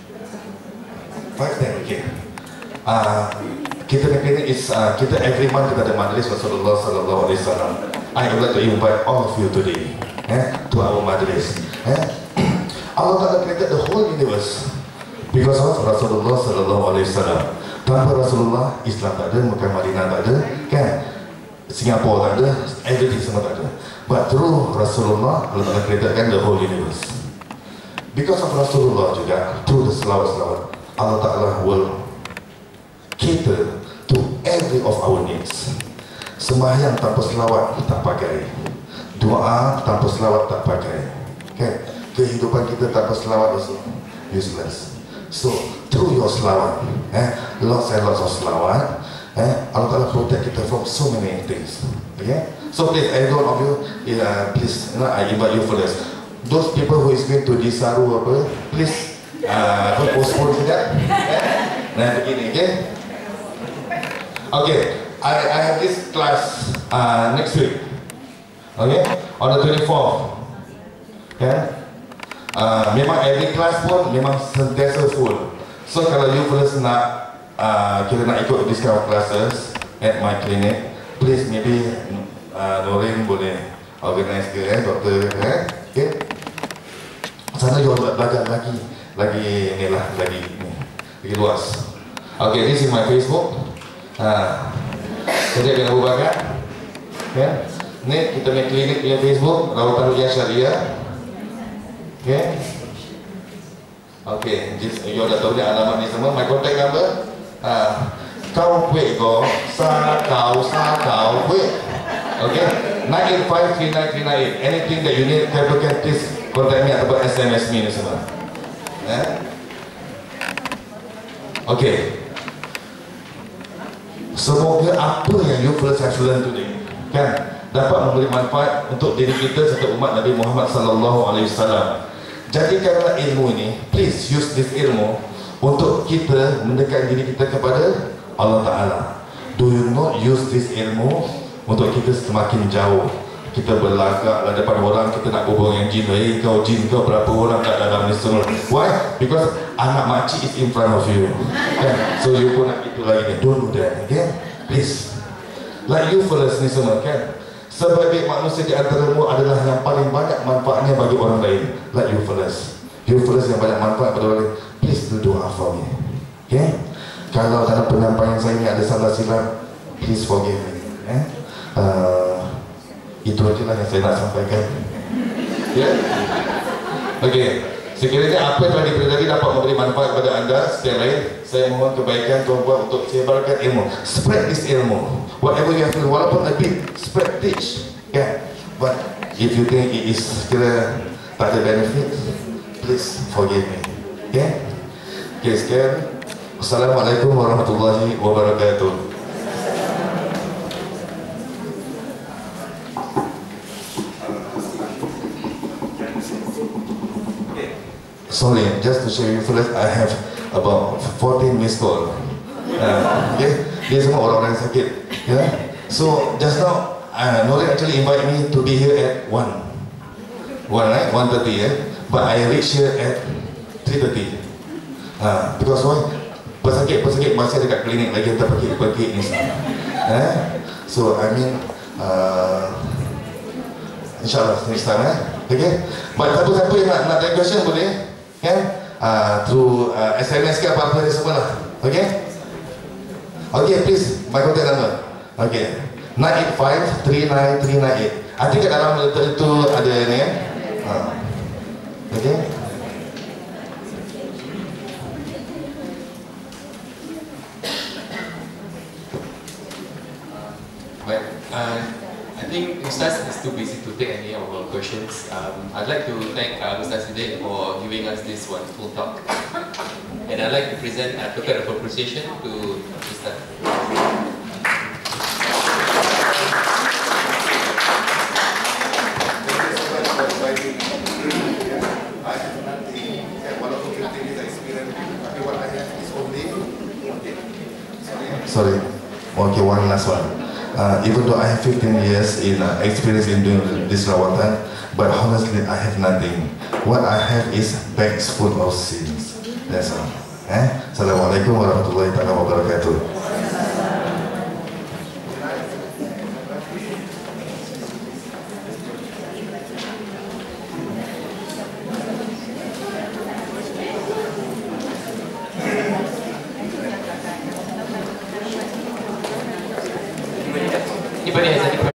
Five ten, okay. Uh, kita punya klinik is, uh, kita every month kita ada majlis Rasulullah Sallallahu Alaihi Wasallam. I would like to invite all of you today, eh, to our majlis. Eh? Allah Ta'ala created the whole universe because of Rasulullah Sallallahu Alaihi Wasallam. Tanpa Rasulullah, Islam tak ada, Mekah Madinah tak ada, kan? Singapore tak ada, everything semua tak ada. But through Rasulullah, Allah Ta'ala created the whole universe. Because of Rasulullah juga, through the selawat-selawat, Allah Ta'ala will cater to every of our needs. Sembahyang tanpa selawat tak pakai, doa tanpa selawat tak pakai, kan? Kehidupan kita tanpa selawat also useless. So through your selawat, eh, lots and lots of selawat, eh, Allah Ta'ala protect kita from so many things. Okay? So please, every one of you, uh, please, you know, I invite you for this. Those people who is going to Disaru apa, please, uh, postpone sekejap. Eh? Nah begini, okay? Okay, I I have this class uh, next week. Okay, on the twenty-fourth. Okay. Uh, memang every class pun memang sentiasa full. So kalau you first nak uh, kira nak ikut this kind of classes at my clinic, please maybe uh, Noreen boleh organize ke, eh, doktor, eh, okay? Sana you belajar lagi, lagi ni lah, lagi ni, lagi luas. Okay, this is my Facebook. Ha, kerja dengan Abu Bakar, okay? Ni kita punya klinik punya Facebook, Rawatan Ruqyah Syariah. Okay, okay, you dah tahu ni alamat ni semua. My contact number, uh, kau kuih kau, sa kau, sa kau kuih. Okay, nine eight five three nine three nine eight. Anything that you need, can please contact me ataupun S M S me ni semua. Eh? Okay. Semoga apa yang you first have learned today, kan, dapat memberi manfaat untuk diri kita serta umat Nabi Muhammad Sallallahu Alaihi Wasallam. Jadikanlah ilmu ini, please use this ilmu untuk kita mendekatkan diri kita kepada Allah Ta'ala. Do you not use this ilmu untuk kita semakin jauh? Kita berlagak lah depan orang, kita nak berbual dengan jin. Hey, kau jin, kau berapa orang kat dalam ni semua? Why? Because anak makcik is in front of you, kan? So you pun nak itu lagi. Don't do that, okay? Please. Like you fellas ni semua, kan? Sebagai manusia di antaramu adalah yang paling banyak manfaatnya bagi orang lain. Like you fellas. You fellas yang banyak manfaat pada orang lain. Please do doa for me, okay? kalau dalam penyampaian saya ini ada salah silap, please forgive me. Eh? Uh, itu aja lah yang saya nak sampaikan. Ya? Okey. Sekiranya apa yang telah dipelajari dapat memberi manfaat kepada anda setiap lain, saya mohon kebaikan tuan-tuan untuk sebarkan ilmu. Spread this ilmu. Whatever you have to do, walaupun a bit, spread, teach. Yeah. But if you think it is kira tak ada benefit, please forgive me. Okay? Okay, sekian. Assalamualaikum warahmatullahi wabarakatuh. Sorry, just to show you first, I have about fourteen missed call. Uh, okay, dia semua orang-orang yang sakit. Yeah. So just now, uh, Norin actually invite me to be here at one, one right, one thirty. Yeah. But I reach here at three thirty. Uh, because why? Pesakit-pesakit masih dekat klinik lagi terpekik-pekik ni semua. Eh? So I mean, uh, InsyaAllah next time. Eh? Okay. But siapa-siapa yang nak nak tanya question boleh? Kan? Uh, through uh, S M S ke apa-apa semua lah. Okay? Okay, please, my contact number. Okay, nine eight five three nine three nine eight. I think kat dalam letter itu ada ni ya. Uh. Okay? Well, uh, I think Ustaz is too busy to take any of our questions. Um, I'd like to thank uh, Ustaz today for giving us this wonderful talk. And I'd like to present a token of appreciation to Ustaz. Sorry. Okay, one last one. Uh, even though I have fifteen years in uh, experience in doing this rawatan, but honestly I have nothing. What I have is bags full of sins. That's all. Eh? Assalamualaikum warahmatullahi wabarakatuh.